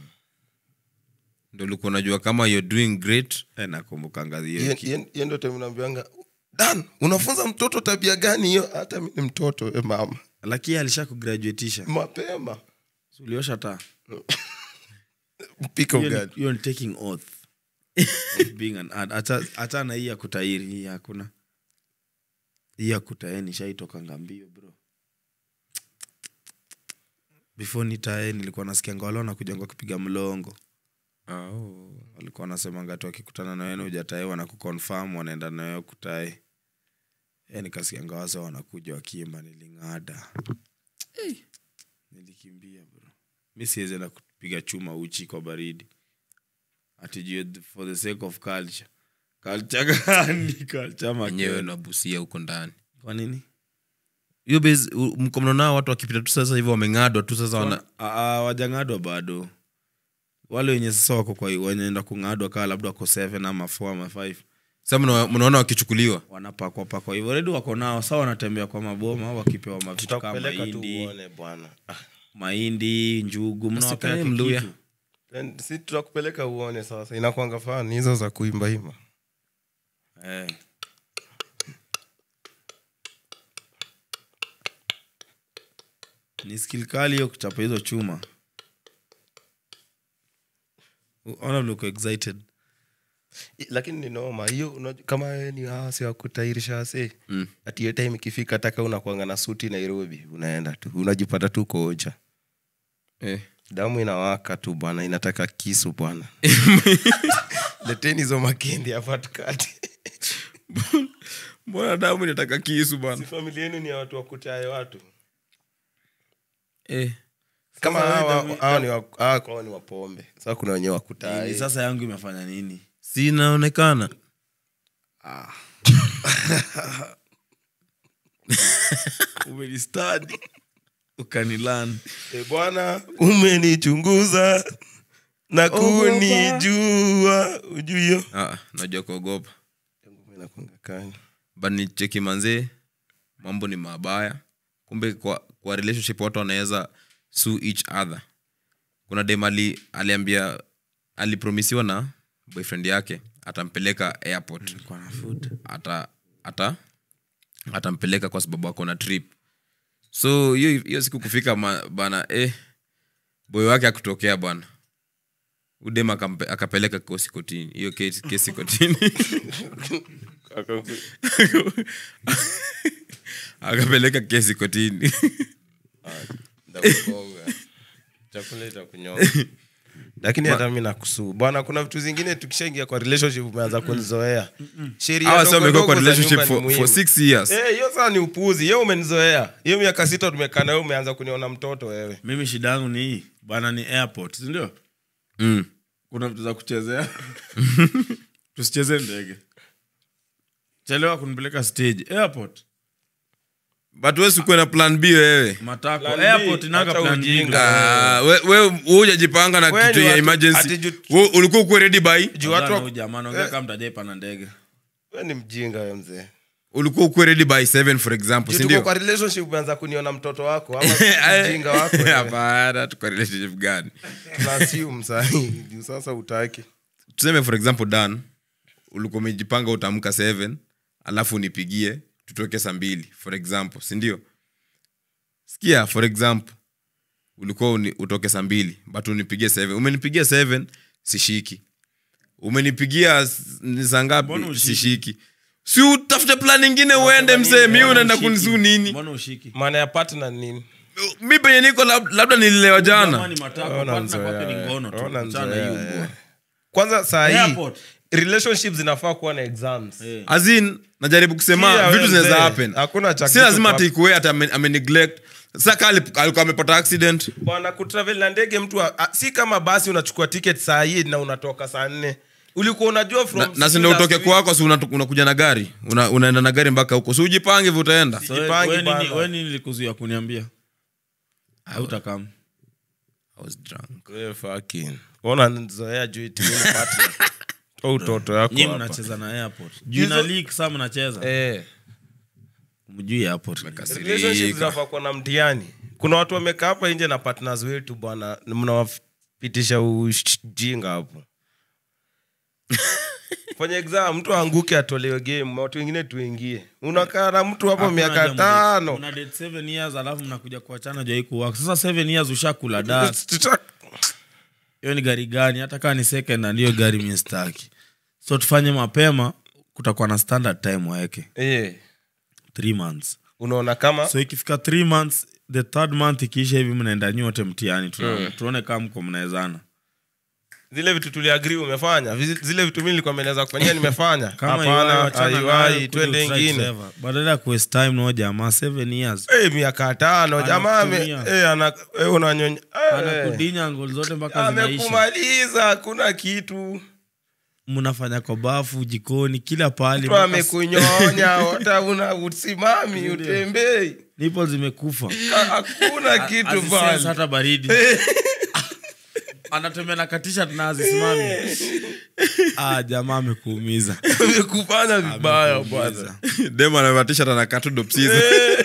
S2: Ndio ulikuwa unajua kama you're doing great.
S4: Nakumbuka ngazi hiyo.
S3: Yeye ndio temnaambianga, "Dan, unafunza mtoto tabia gani hiyo?" Hata mimi ni mtoto mama.
S4: Lakini alishakugraduateisha
S3: mapema.
S4: Uliosha taa.
S3: Pick ugali.
S4: You're taking oath of being an hata na hii ya kutairi hii hakuna. Hii ya kutaeni shaitoka ngambio bro. Before nitae nilikuwa nasikia ngalo na kuja kupiga mlongo. Walikuwa wanasema ngatu wakikutana na wewe hujataewa na kuconfirm wanaenda na wewe kutae. Nikasikia ngawasa wanakuja wakiimba, nilingada. Nilikimbia bro. Mimi siwezi na kupiga chuma uchi kwa baridi. Ati for the sake of culture. Culture gani? Culture
S2: mwenyewe na busia huko ndani.
S4: Kwa nini?
S2: Hiyo base mkono nao watu wakipita tu sasa hivi wamengadwa tu sasa
S4: wajangadwa bado. Wale wenye sasa wako kwa wanaenda kungadwa kama labda wako 7 ama 4 ama 5.
S2: Sasa mnaona wakichukuliwa
S4: wanapakwa hivyo already wako nao sawa, wanatembea kwa maboma wakipewa mavitu kama mahindi
S3: tuone bwana.
S4: Mahindi, njugu, mnawapea
S2: mluya.
S3: Si tutakupeleka uone sasa. Inakuanga fani hizo za kuimba hima.
S4: Ni skill kali hiyo kuchapa hizo chuma. Ona look excited.
S3: Lakini ni noma hiyo kama ni hasi wa kutairisha hasi. Ati hiyo time ikifika ataka unakuanga na suti Nairobi, unaenda tu. Unajipata tu koja. Damu inawaka tu bwana, inataka kisu bwana. Leteni hizo makende hapa tukate.
S2: Mbona damu inataka kisu bwana?
S3: Si familia yenu ni ya watu wakutae watu.
S4: Kama
S3: hao ni wapombe. Sasa kuna wenyewe wakutae.
S4: Sasa yangu imefanya nini?
S2: Si inaonekana.
S4: Umeni study. ukanilan
S3: bwana umenichunguza na kunijua ujui
S2: najua kuogopa
S3: mimi nakungakani
S2: bani cheki manze mambo ni mabaya kumbe kwa relationship watu wanaweza sue each other. Kuna dem aliambia alipromisiwa na boyfriend yake atampeleka airport
S4: kwa na food
S2: atampeleka kwa sababu ako na trip. So hiyo siku kufika bana boy wake akutokea bwana. Udema akapeleka kosi kotini. Hiyo kesi kotini. Akapeleka kesi kotini.
S3: Chocolate kunyonga. Lakini hata mimi nakusuu. Bwana kuna vitu zingine tukishaingia kwa relationship umeanza kunizoea.
S2: Sheria ndio umekuwa kwa relationship for 6 years.
S3: Hiyo sasa ni upuuzi. Hiyo umenizoea. Hiyo miaka 6 tumekaa na wewe umeanza kuniona mtoto wewe.
S4: Mimi shida yangu ni hii. Bwana ni airport, si ndio? Kuna vitu za kuchezea. Tusicheze ndege. Chelewa kunipeleka stage airport.
S2: But wewe sikuwa na plan B wewe.
S4: Matako plan airport inaga plan B.
S2: Wewe hujajipanga na kitu ya emergency. Wewe ulikuwa uko ready by?
S4: Juu watu wa jamaa ongea kama mtajepa na ndege.
S3: Wewe ni mjinga wewe mzee.
S2: Ulikuwa uko ready by 7 for example, si ndio?
S3: Kwa relationship umeanza kuniona mtoto wako ama mjinga wako.
S2: Hapana, tuko relationship gani?
S3: Tunasium sahi. Sasa utaki.
S2: Tuseme for example Dan, ulikuwa umejipanga utamka 7, alafu unipigie tutoke saa 2 for example, si ndio? Sikia for example ulikuwa utoke saa 2 but unipigie 7. Umenipigia 7 sishiki. Umenipigia saa ngapi sishiki. Si utafute plan nyingine uende mzee, mimi unaenda kunisu nini?
S4: Mbona ushiki?
S3: Maana ya partner nini?
S2: Mimi penye niko labda nililewa jana.
S4: Jamani matako partner kwake ni ngono tu. Achana hiyo bwana.
S3: Kwanza saa hii relationships zinafaa kuwa na exams.
S2: Azin najaribu kusema vitu zinaweza happen.
S3: Hakuna cha
S2: si lazima take away ame neglect. Sasa alikuwa amepata accident.
S3: Bwana kutravel na ndege mtu si kama basi unachukua ticket saa hii na unatoka saa 4. Ulikuwa unajua from
S2: na si ndio utoke kwako si unakuja na gari. Unaenda na gari mpaka huko. Si ujipange hivyo utaenda.
S4: Wewe nini nilikuzuia kuniambia? Hautakam.
S2: I was drunk.
S3: Wewe fucking. Ona nzoea juu eti mimi partner. Au utoto yako hapa.
S4: Nyinyi mnacheza na airport. Juu na league sasa mnacheza. Mjui airport.
S3: Relationship zinafaa kuwa na mtihani. Kuna watu wamekaa hapa nje na partners wetu bwana mnawapitisha ujinga hapo. Fanya exam mtu aanguke atolewe game, watu wengine tuingie. Unakaa na mtu hapo miaka 5.
S4: Una date 7 years alafu mnakuja kuachana juu haiko work. Sasa 7 years ushakula date. Hiyo ni gari gani? Hata kama ni second na ndio gari mimi sitaki. So tufanye mapema, kutakuwa na standard time waeke. 3 months.
S3: Unaona kama
S4: so ikifika 3 months, the third month ikiisha hivi mnaenda nyote mtihani. Tuone kama mko mnaezana.
S3: Zile vitu tuliagree umefanya. Zile vitu mimi nilikuwa nimeeleza kufanyia nimefanya. Hapana, aiwai twende nyingine.
S4: Badala ya waste time na jamaa 7 years.
S3: Miaka 5 jamaa unanyonya.
S4: Anakudinya ngol zote mpaka zinaisha.
S3: Amekumaliza kuna kitu.
S4: Mnafanya kwa bafu, jikoni, kila pale.
S3: Mtu amekunyonya, hata usimami, utembei.
S4: Nipples zimekufa.
S3: Hakuna kitu bali.
S4: Hata baridi. Anatumia na katisha tunazisimami. Jamaa amekuumiza.
S3: Amekufanya vibaya bwana.
S2: Demo anabatisha na katu dopsiza.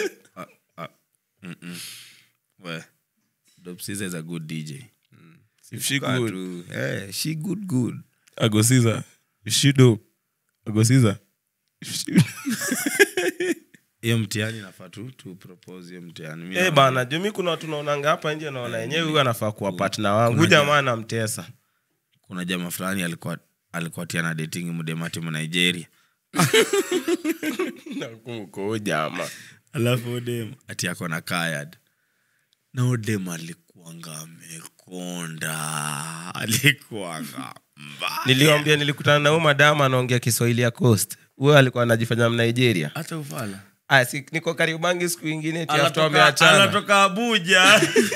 S4: Well, dopsiza is a good DJ.
S3: If she good,
S2: she good.
S3: Agosiza. If she dope. Agosiza.
S4: Hiyo mtihani nafaa tu propose hiyo mtihani.
S3: Bana, mimi kuna watu naonanga hapa nje naona yenyewe huyu anafaa kuwa partner wangu. Huyu jamaa anamtesa.
S4: Kuna jamaa fulani alikuwa tiana dating mdemati mu Nigeria.
S3: Nakumko jamaa.
S4: Alafu dem ati yako na kayad. Na dem alikuanga amekonda. Alikuanga mbaya.
S3: Niliwaambia nilikutana na huyu madama anaongea Kiswahili ya Coast. Wewe alikuwa anajifanya Nigeria.
S4: Hata ufala.
S3: Si niko Kariobangi siku nyingine eti after wameachana.
S4: Anatoka Abuja.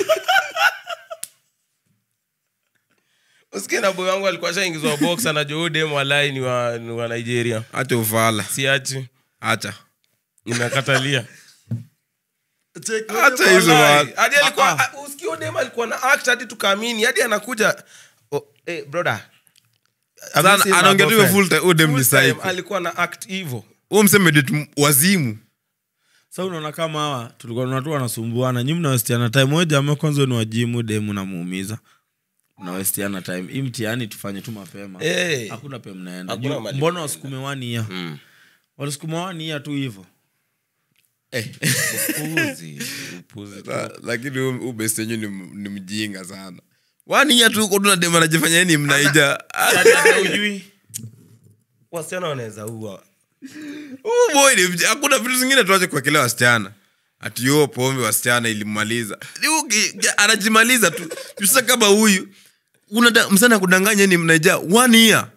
S3: Usikie na boy wangu alikuwa shaingizwa box anajua demo walai ni wa Nigeria.
S2: Acha ufala.
S3: Siachi.
S2: Acha.
S3: Nimekatalia.
S2: Acha hizo watu.
S3: Hadi alikuwa usikio dem alikuwa na act hadi tukaamini. Hadi anakuja brother.
S2: Sana anaongea tu full time dem ni psycho.
S3: Alikuwa na act hivyo.
S2: Wewe mseme date wazimu.
S4: Sasa unaona kama hawa tulikuwa tunatu wanasumbuana. Nyinyi mnawestiana time moja ama kwanza ni wajimu dem unamuumiza. Mnawestiana time. Hii mtihani tufanye tu mapema. Hakuna pe mnaenda. Mbona wasukume 1 year? Walisukume 1 year tu hivyo.
S3: Upuzi.
S2: Lakini ubeste yenyu ni mjinga sana. 1 year tu uko tuna dem anajifanya nini mnaija.
S4: Hata ujui.
S3: Wasichana wanaweza huwa.
S2: Boy, hakuna vitu zingine tuache kuwekelea wasichana. Ati yo pombe wasichana ilimaliza. Anajimaliza tu. Sasa kama huyu msana kudanganya ni mnaija 1 year.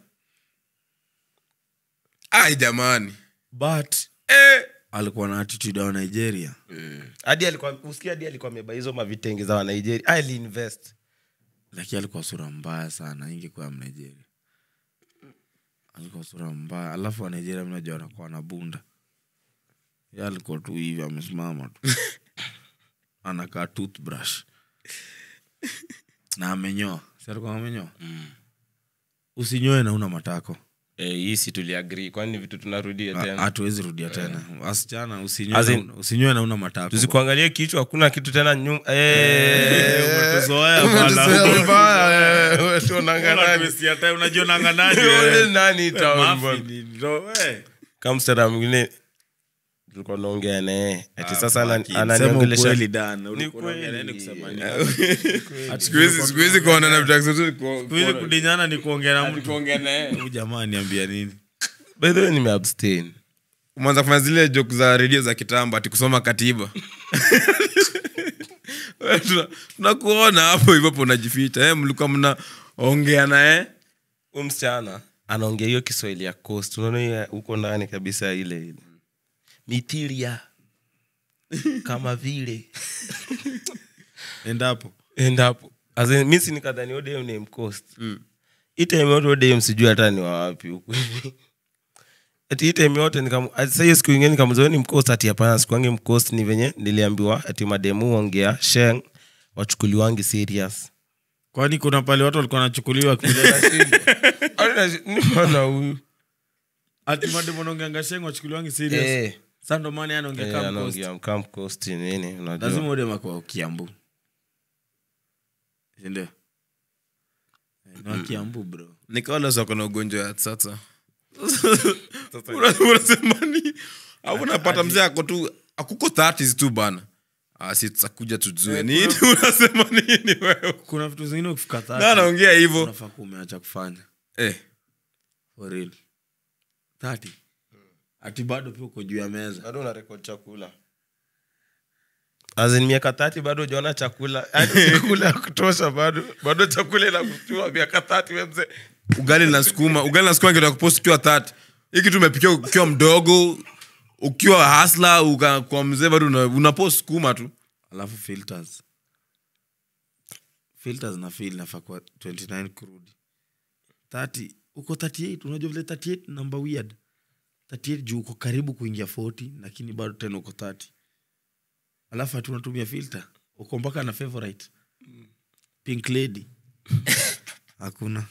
S2: Ai jamani.
S4: But alikuwa na attitude wa Nigeria.
S3: Hadi alikuwa usikia hadi alikuwa ameba hizo mavitenge za wa Nigeria. Ali invest.
S4: Lakini alikuwa sura mbaya sana ingekuwa Nigeria. Alikuwa sura mbaya. Alafu wa Nigeria mnajua wanakuwa na bunda. Yeye alikuwa tu hivi amesimama tu. Anakaa toothbrush. Na amenyoa. Si alikuwa amenyoa? Usinyoe na una matako.
S3: Hii si tuliagree kwani vitu tunarudia tena.
S4: Hatuwezi rudia tena. Wasichana usinyoe na una matako.
S3: Tusikuangalie kichwa hakuna kitu tena nyuma.
S4: Umetuzoea
S3: bala. Wewe tunaangalia
S4: Umesikia tena unajionanga nani?
S3: Nani town kama mstara mwingine tulikuwa naongea naye ati sasa ananiongelesha
S4: kweli Dan ulikuwa unaongea kusema nini?
S2: Sikuwezi kuona na vitu zote
S4: kuwezi kudinyana ni kuongea na mtu kuongea naye huyu jamaa niambia nini.
S3: By the way nimeabstain.
S2: Umeanza kufanya zile joke za radio za kitambo ati kusoma katiba. Tunakuona hapo hivyo unajificha. Mlikuwa mnaongea naye
S3: msichana anaongea hiyo Kiswahili ya coast. Unaona huko ndani kabisa ile mitiria kama vile
S4: endapo
S3: as in mimi si nikadhani ode ni mcoast ite ode msijui hata ni wapi huko hivi ati ite yote sasa hiyo siku nyingine nikamzoeni mcoast ati hapana sikuange mcoast ni venye niliambiwa ati mademu ongea sheng wachukuliwangi serious.
S4: Kwani kuna pale watu walikuwa wanachukuliwa kile
S3: ni maana huyu
S4: ati mademu ongea sheng wachukuliwangi serious. Sasa ndo maana anaongea
S3: kama coast nini unajua.
S4: Lazima ode makao Kiambu. Ndio. Na Kiambu bro.
S2: Nikaona sasa kuna ugonjwa ya sasa. Unasema nini? Au unapata mzee ako tu akuko 30s tu bana. Si tutakuja tujue nini unasema nini wewe?
S4: Kuna vitu zingine ukifika 30.
S2: Na naongea hivyo.
S4: Unafaa kumeacha kufanya. For real. 30. Ati bado pia uko juu ya meza.
S3: Bado una record chakula. Azin miaka 30 bado hujaona chakula. Hadi chakula kutosha bado chakula inakutua miaka 30 wewe mzee.
S2: Ugali na sukuma ndio kupost kwa 30. Hiki tumepikia ukiwa mdogo, ukiwa hustler, kwa mzee bado unapost sukuma tu.
S4: Alafu filters na feel nafaa kwa 29 crude. 30 uko 38 unajua vile 38 number weird. 38 juu uko karibu kuingia 40 lakini bado tena uko 30. Alafu hatu unatumia filter. Uko mpaka na favorite. Pink lady. Hakuna.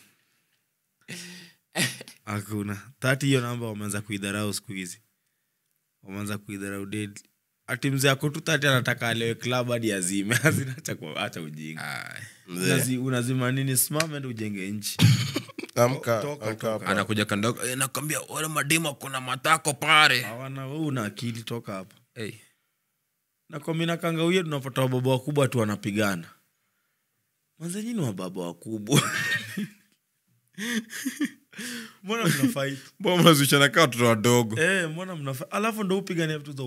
S4: 30 hiyo namba wameanza kuidharau siku hizi. Wameanza kuidharau dead. Ati mzee ako tu 30 anataka alewe club hadi azime. Acha ujinga. Unazima nini? Simama ndio ujenge nchi.
S3: Amka.
S2: Anakuja kando nakwambia wale mademo kuna matako pale.
S4: Hawana wewe una akili toka hapa. Na kwa mina kanga huyo tunapata wababa wakubwa tu wanapigana. Mwanzo nyinyi wababa wakubwa. Mbona mnafight?
S2: Mbona mnazushana kama watoto wadogo?
S4: Mbona mnafight? Alafu ndo upigania vitu za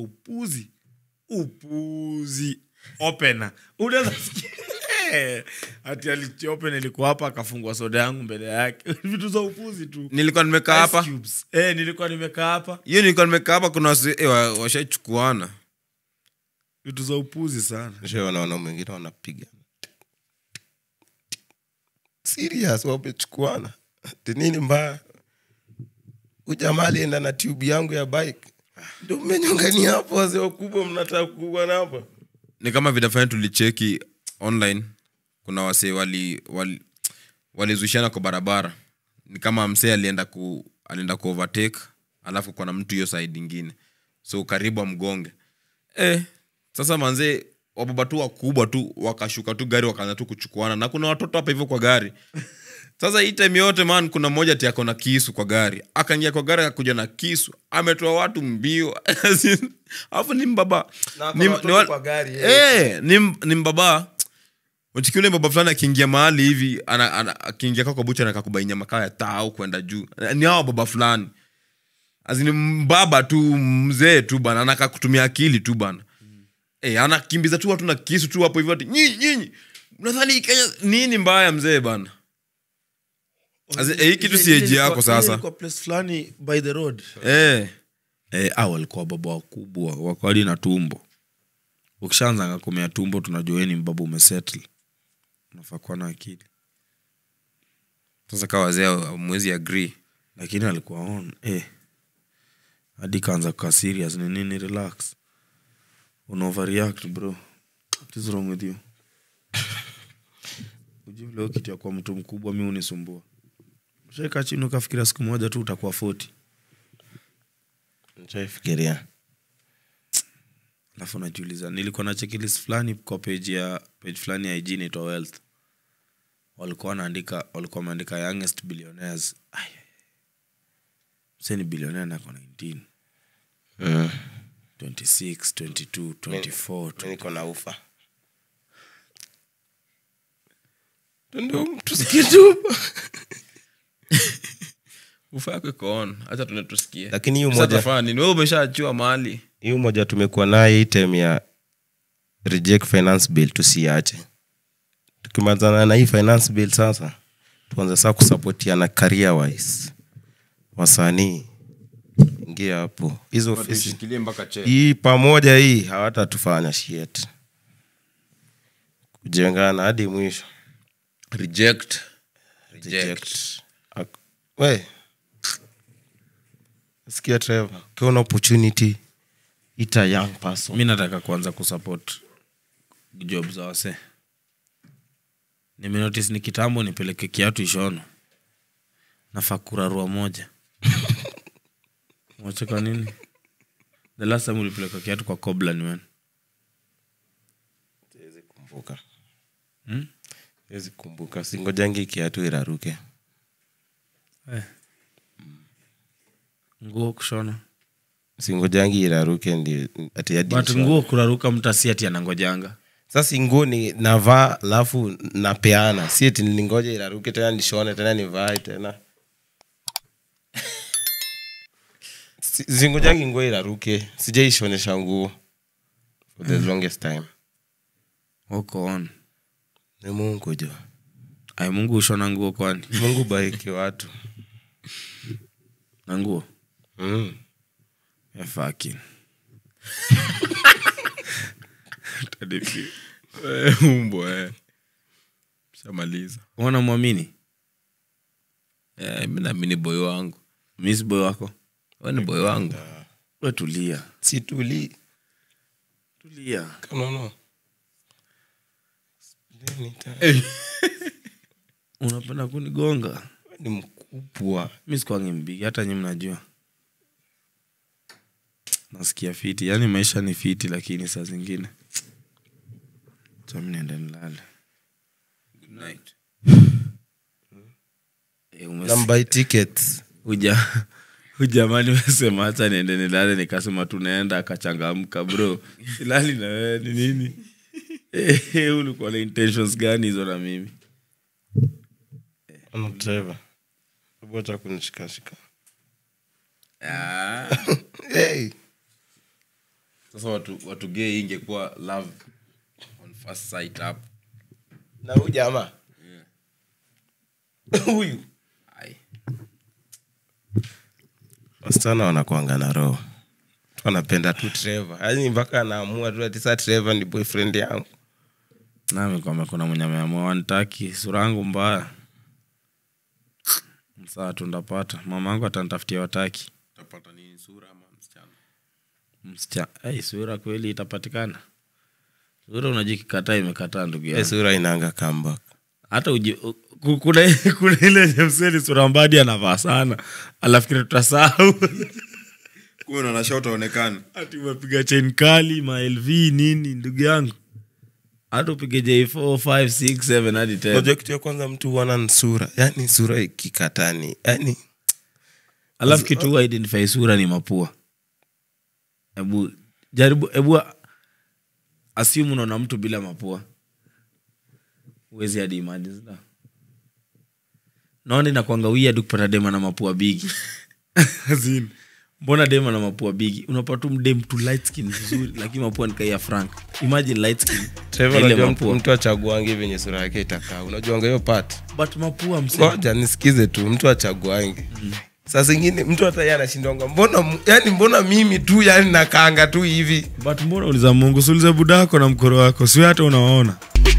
S4: upuzi. Opener. Unaweza sikia. Ati aliopen ilikuwa hapa akafungwa soda yangu mbele yake. Vitu za upuzi tu.
S2: Nilikuwa nimekaa hapa.
S4: Nilikuwa nimekaa hapa.
S2: Hiyo nilikuwa nimekaa hapa kuna washachukuana.
S4: Vitu za upuzi sana.
S3: Sio wanaona mwingine wanapiga. Serious wamechukuana. Nini mbaya? Ujamaa alienda na tube yangu ya bike. Ndio mmenyongania hapo wazee wakubwa mnataka kuwa hapa.
S2: ni kama vidafanya tulicheki online, kuna wase walizushana kwa barabara. Ni kama msee alienda ku overtake, alafu kuna mtu hiyo side nyingine, so karibu mgonge. Sasa manze wababa tu wakubwa tu wakashuka tu gari wakaanza tu kuchukuana, na kuna watoto hapa hivyo kwa gari. Sasa hii time yote man, kuna mmoja ati ako na kisu kwa gari, akaingia kwa gari akakuja na kisu, ametoa watu mbio. Alafu ni mbaba
S3: kwa gari
S2: ni mbaba. Mchikule mbaba fulani akiingia mahali hivi akiingia kwa bucha na akakubainya makaa ya tao kwenda juu. Ni hao baba fulani. Azini mbaba tu, mzee tu bana, anaka kutumia akili tu bana. Anakimbiza tu watu na kisu tu hapo hivyo ati nyinyi mnadhani Kenya nini mbaya mzee bana. Hii kitu si eji yako sasa.
S4: Kwa place fulani by the road. Walikuwa baba wakubwa, wako hadi na tumbo. Ukishaanza ngakomea tumbo tunajua ni mbaba umesettle. Unafaa kuwa na akili.
S2: Sasa kwa wazee mwezi agree,
S4: lakini alikuwa on hadi kaanza kuwa serious. Nini relax. Overreact bro. What is wrong with you? Ujivile kitu ya kwa mtu mkubwa mimi unisumbua. Sheka chini ukafikiria siku moja tu utakuwa 40.
S3: Nitaifikiria.
S4: Alafu najiuliza, nilikuwa na checklist fulani kwa page fulani ya IG inaitwa Wealth. Walikuwa wameandika youngest billionaires. Sasa billionaire na kwa 19. 26, 22, 24.
S3: Niko na ufa.
S2: Ndio tusikie tu. Ufa yako iko on. Acha tunatusikie.
S3: Lakini hiyo moja
S2: tafani, wewe umeshaachua mahali.
S3: Hiyo moja tumekuwa nayo item ya reject finance bill tusiache. Tukimalizana na hii finance bill sasa, tuanze sasa kusupportiana career wise. Wasanii ingia hapo. Hizo ofisi
S2: shikilie mpaka che.
S3: Hii pamoja hii hawatatufanya shit. Kujengana hadi mwisho.
S2: Reject.
S3: Sikia Trevor, kuna opportunity ita young person.
S4: Mimi nataka kuanza kusupport jobs za wase. Nimenotice ni kitambo nipeleke kiatu Ishono. Nafaa kurarua moja. Mwacheka nini? The last time ulipeleka kiatu kwa Coblan man.
S3: Siwezi kumbuka. Siwezi kumbuka. Singojangi kiatu iraruke.
S4: Nguo kushona.
S3: Singojangi iraruke ndio ati hadi.
S4: But nguo kuraruka mtasi ati anangojanga.
S3: Sasa nguo ni navaa alafu napeana. Si eti ningoje iraruke tena nishone tena nivae tena. Singojangi nguo iraruke. Sijaishonesha nguo for the longest time.
S4: Wako on.
S3: Ni Mungu jo.
S4: Mungu ushona nguo kwani?
S3: Mungu bariki watu.
S4: Na nguo?
S3: Ya
S4: fucking.
S2: Tadipi. Umbo Shamaliza.
S4: Unamwamini?
S2: Mimi naamini boy wangu.
S4: Mimi si boy wako.
S2: Wewe ni boy wangu.
S4: Wewe tulia.
S3: Si tulia.
S2: No.
S4: Unapenda kunigonga?
S3: Ni mkubwa.
S4: Mimi sikwangi mbigi hata nyinyi mnajua. Nasikia fiti. Yaani maisha ni fiti lakini saa zingine. Mimi nenda nilale.
S2: Good night.
S3: Buy tickets.
S4: Ujamani wesema hata niende nilale nikasema tunaenda akachangamka bro. Silali na wewe ni nini? Ulikuwa na intentions gani hizo na mimi?
S3: Trevor. Wacha kunishika.
S2: Hey. Sasa watu gay ingekuwa love on first sight up.
S3: Na huyu jamaa. Huyu. Wasichana wanakuanga na roho. Wanapenda tu Trevor. Yaani mpaka anaamua tu ati sasa Trevor ni boyfriend yangu.
S4: Nami kama kuna mwenye ameamua wanitaki sura yangu mbaya. Msaa tundapata. Mamangu atanitafutia wataki.
S2: Utapata nini, sura ama msichana?
S4: Sura kweli itapatikana. Sura unajikikataa imekataa ndugu yangu.
S3: Sura inaanga comeback.
S4: Hata kuna ile mseli sura mbadi anavaa sana. Alafikiri tutasahau.
S2: Kuna na shot onekana.
S4: Ati umepiga chain kali, ma LV nini ndugu yangu. Hata upige J4, 5, 6, 7 hadi 10.
S3: Unajua kitu ya kwanza mtu wana sura. Yaani sura ikikatani. Yaani
S4: alafu kitu wa identify sura ni mapua. Ebu assume unaona mtu bila mapua. Uwezi hadi imagine. Naona inakuanga weird kupata dema na mapua bigi. Azin. Mbona dema na mapua bigi? Unapata mdem tu light skin vizuri lakini mapua ni kaya Frank. Imagine light skin.
S3: Trevor unajua mtu achaguangi venye sura yake itakaa. Unajuanga hiyo part.
S4: But mapua msee.
S3: Ngoja nisikize tu mtu achaguangi. Sasa zingine mtu hata yeye anashindanga mbona mimi tu yani nakaanga tu hivi.
S4: But mbona uliza Mungu, uliza budako na mkoro wako. Sio hata unaona.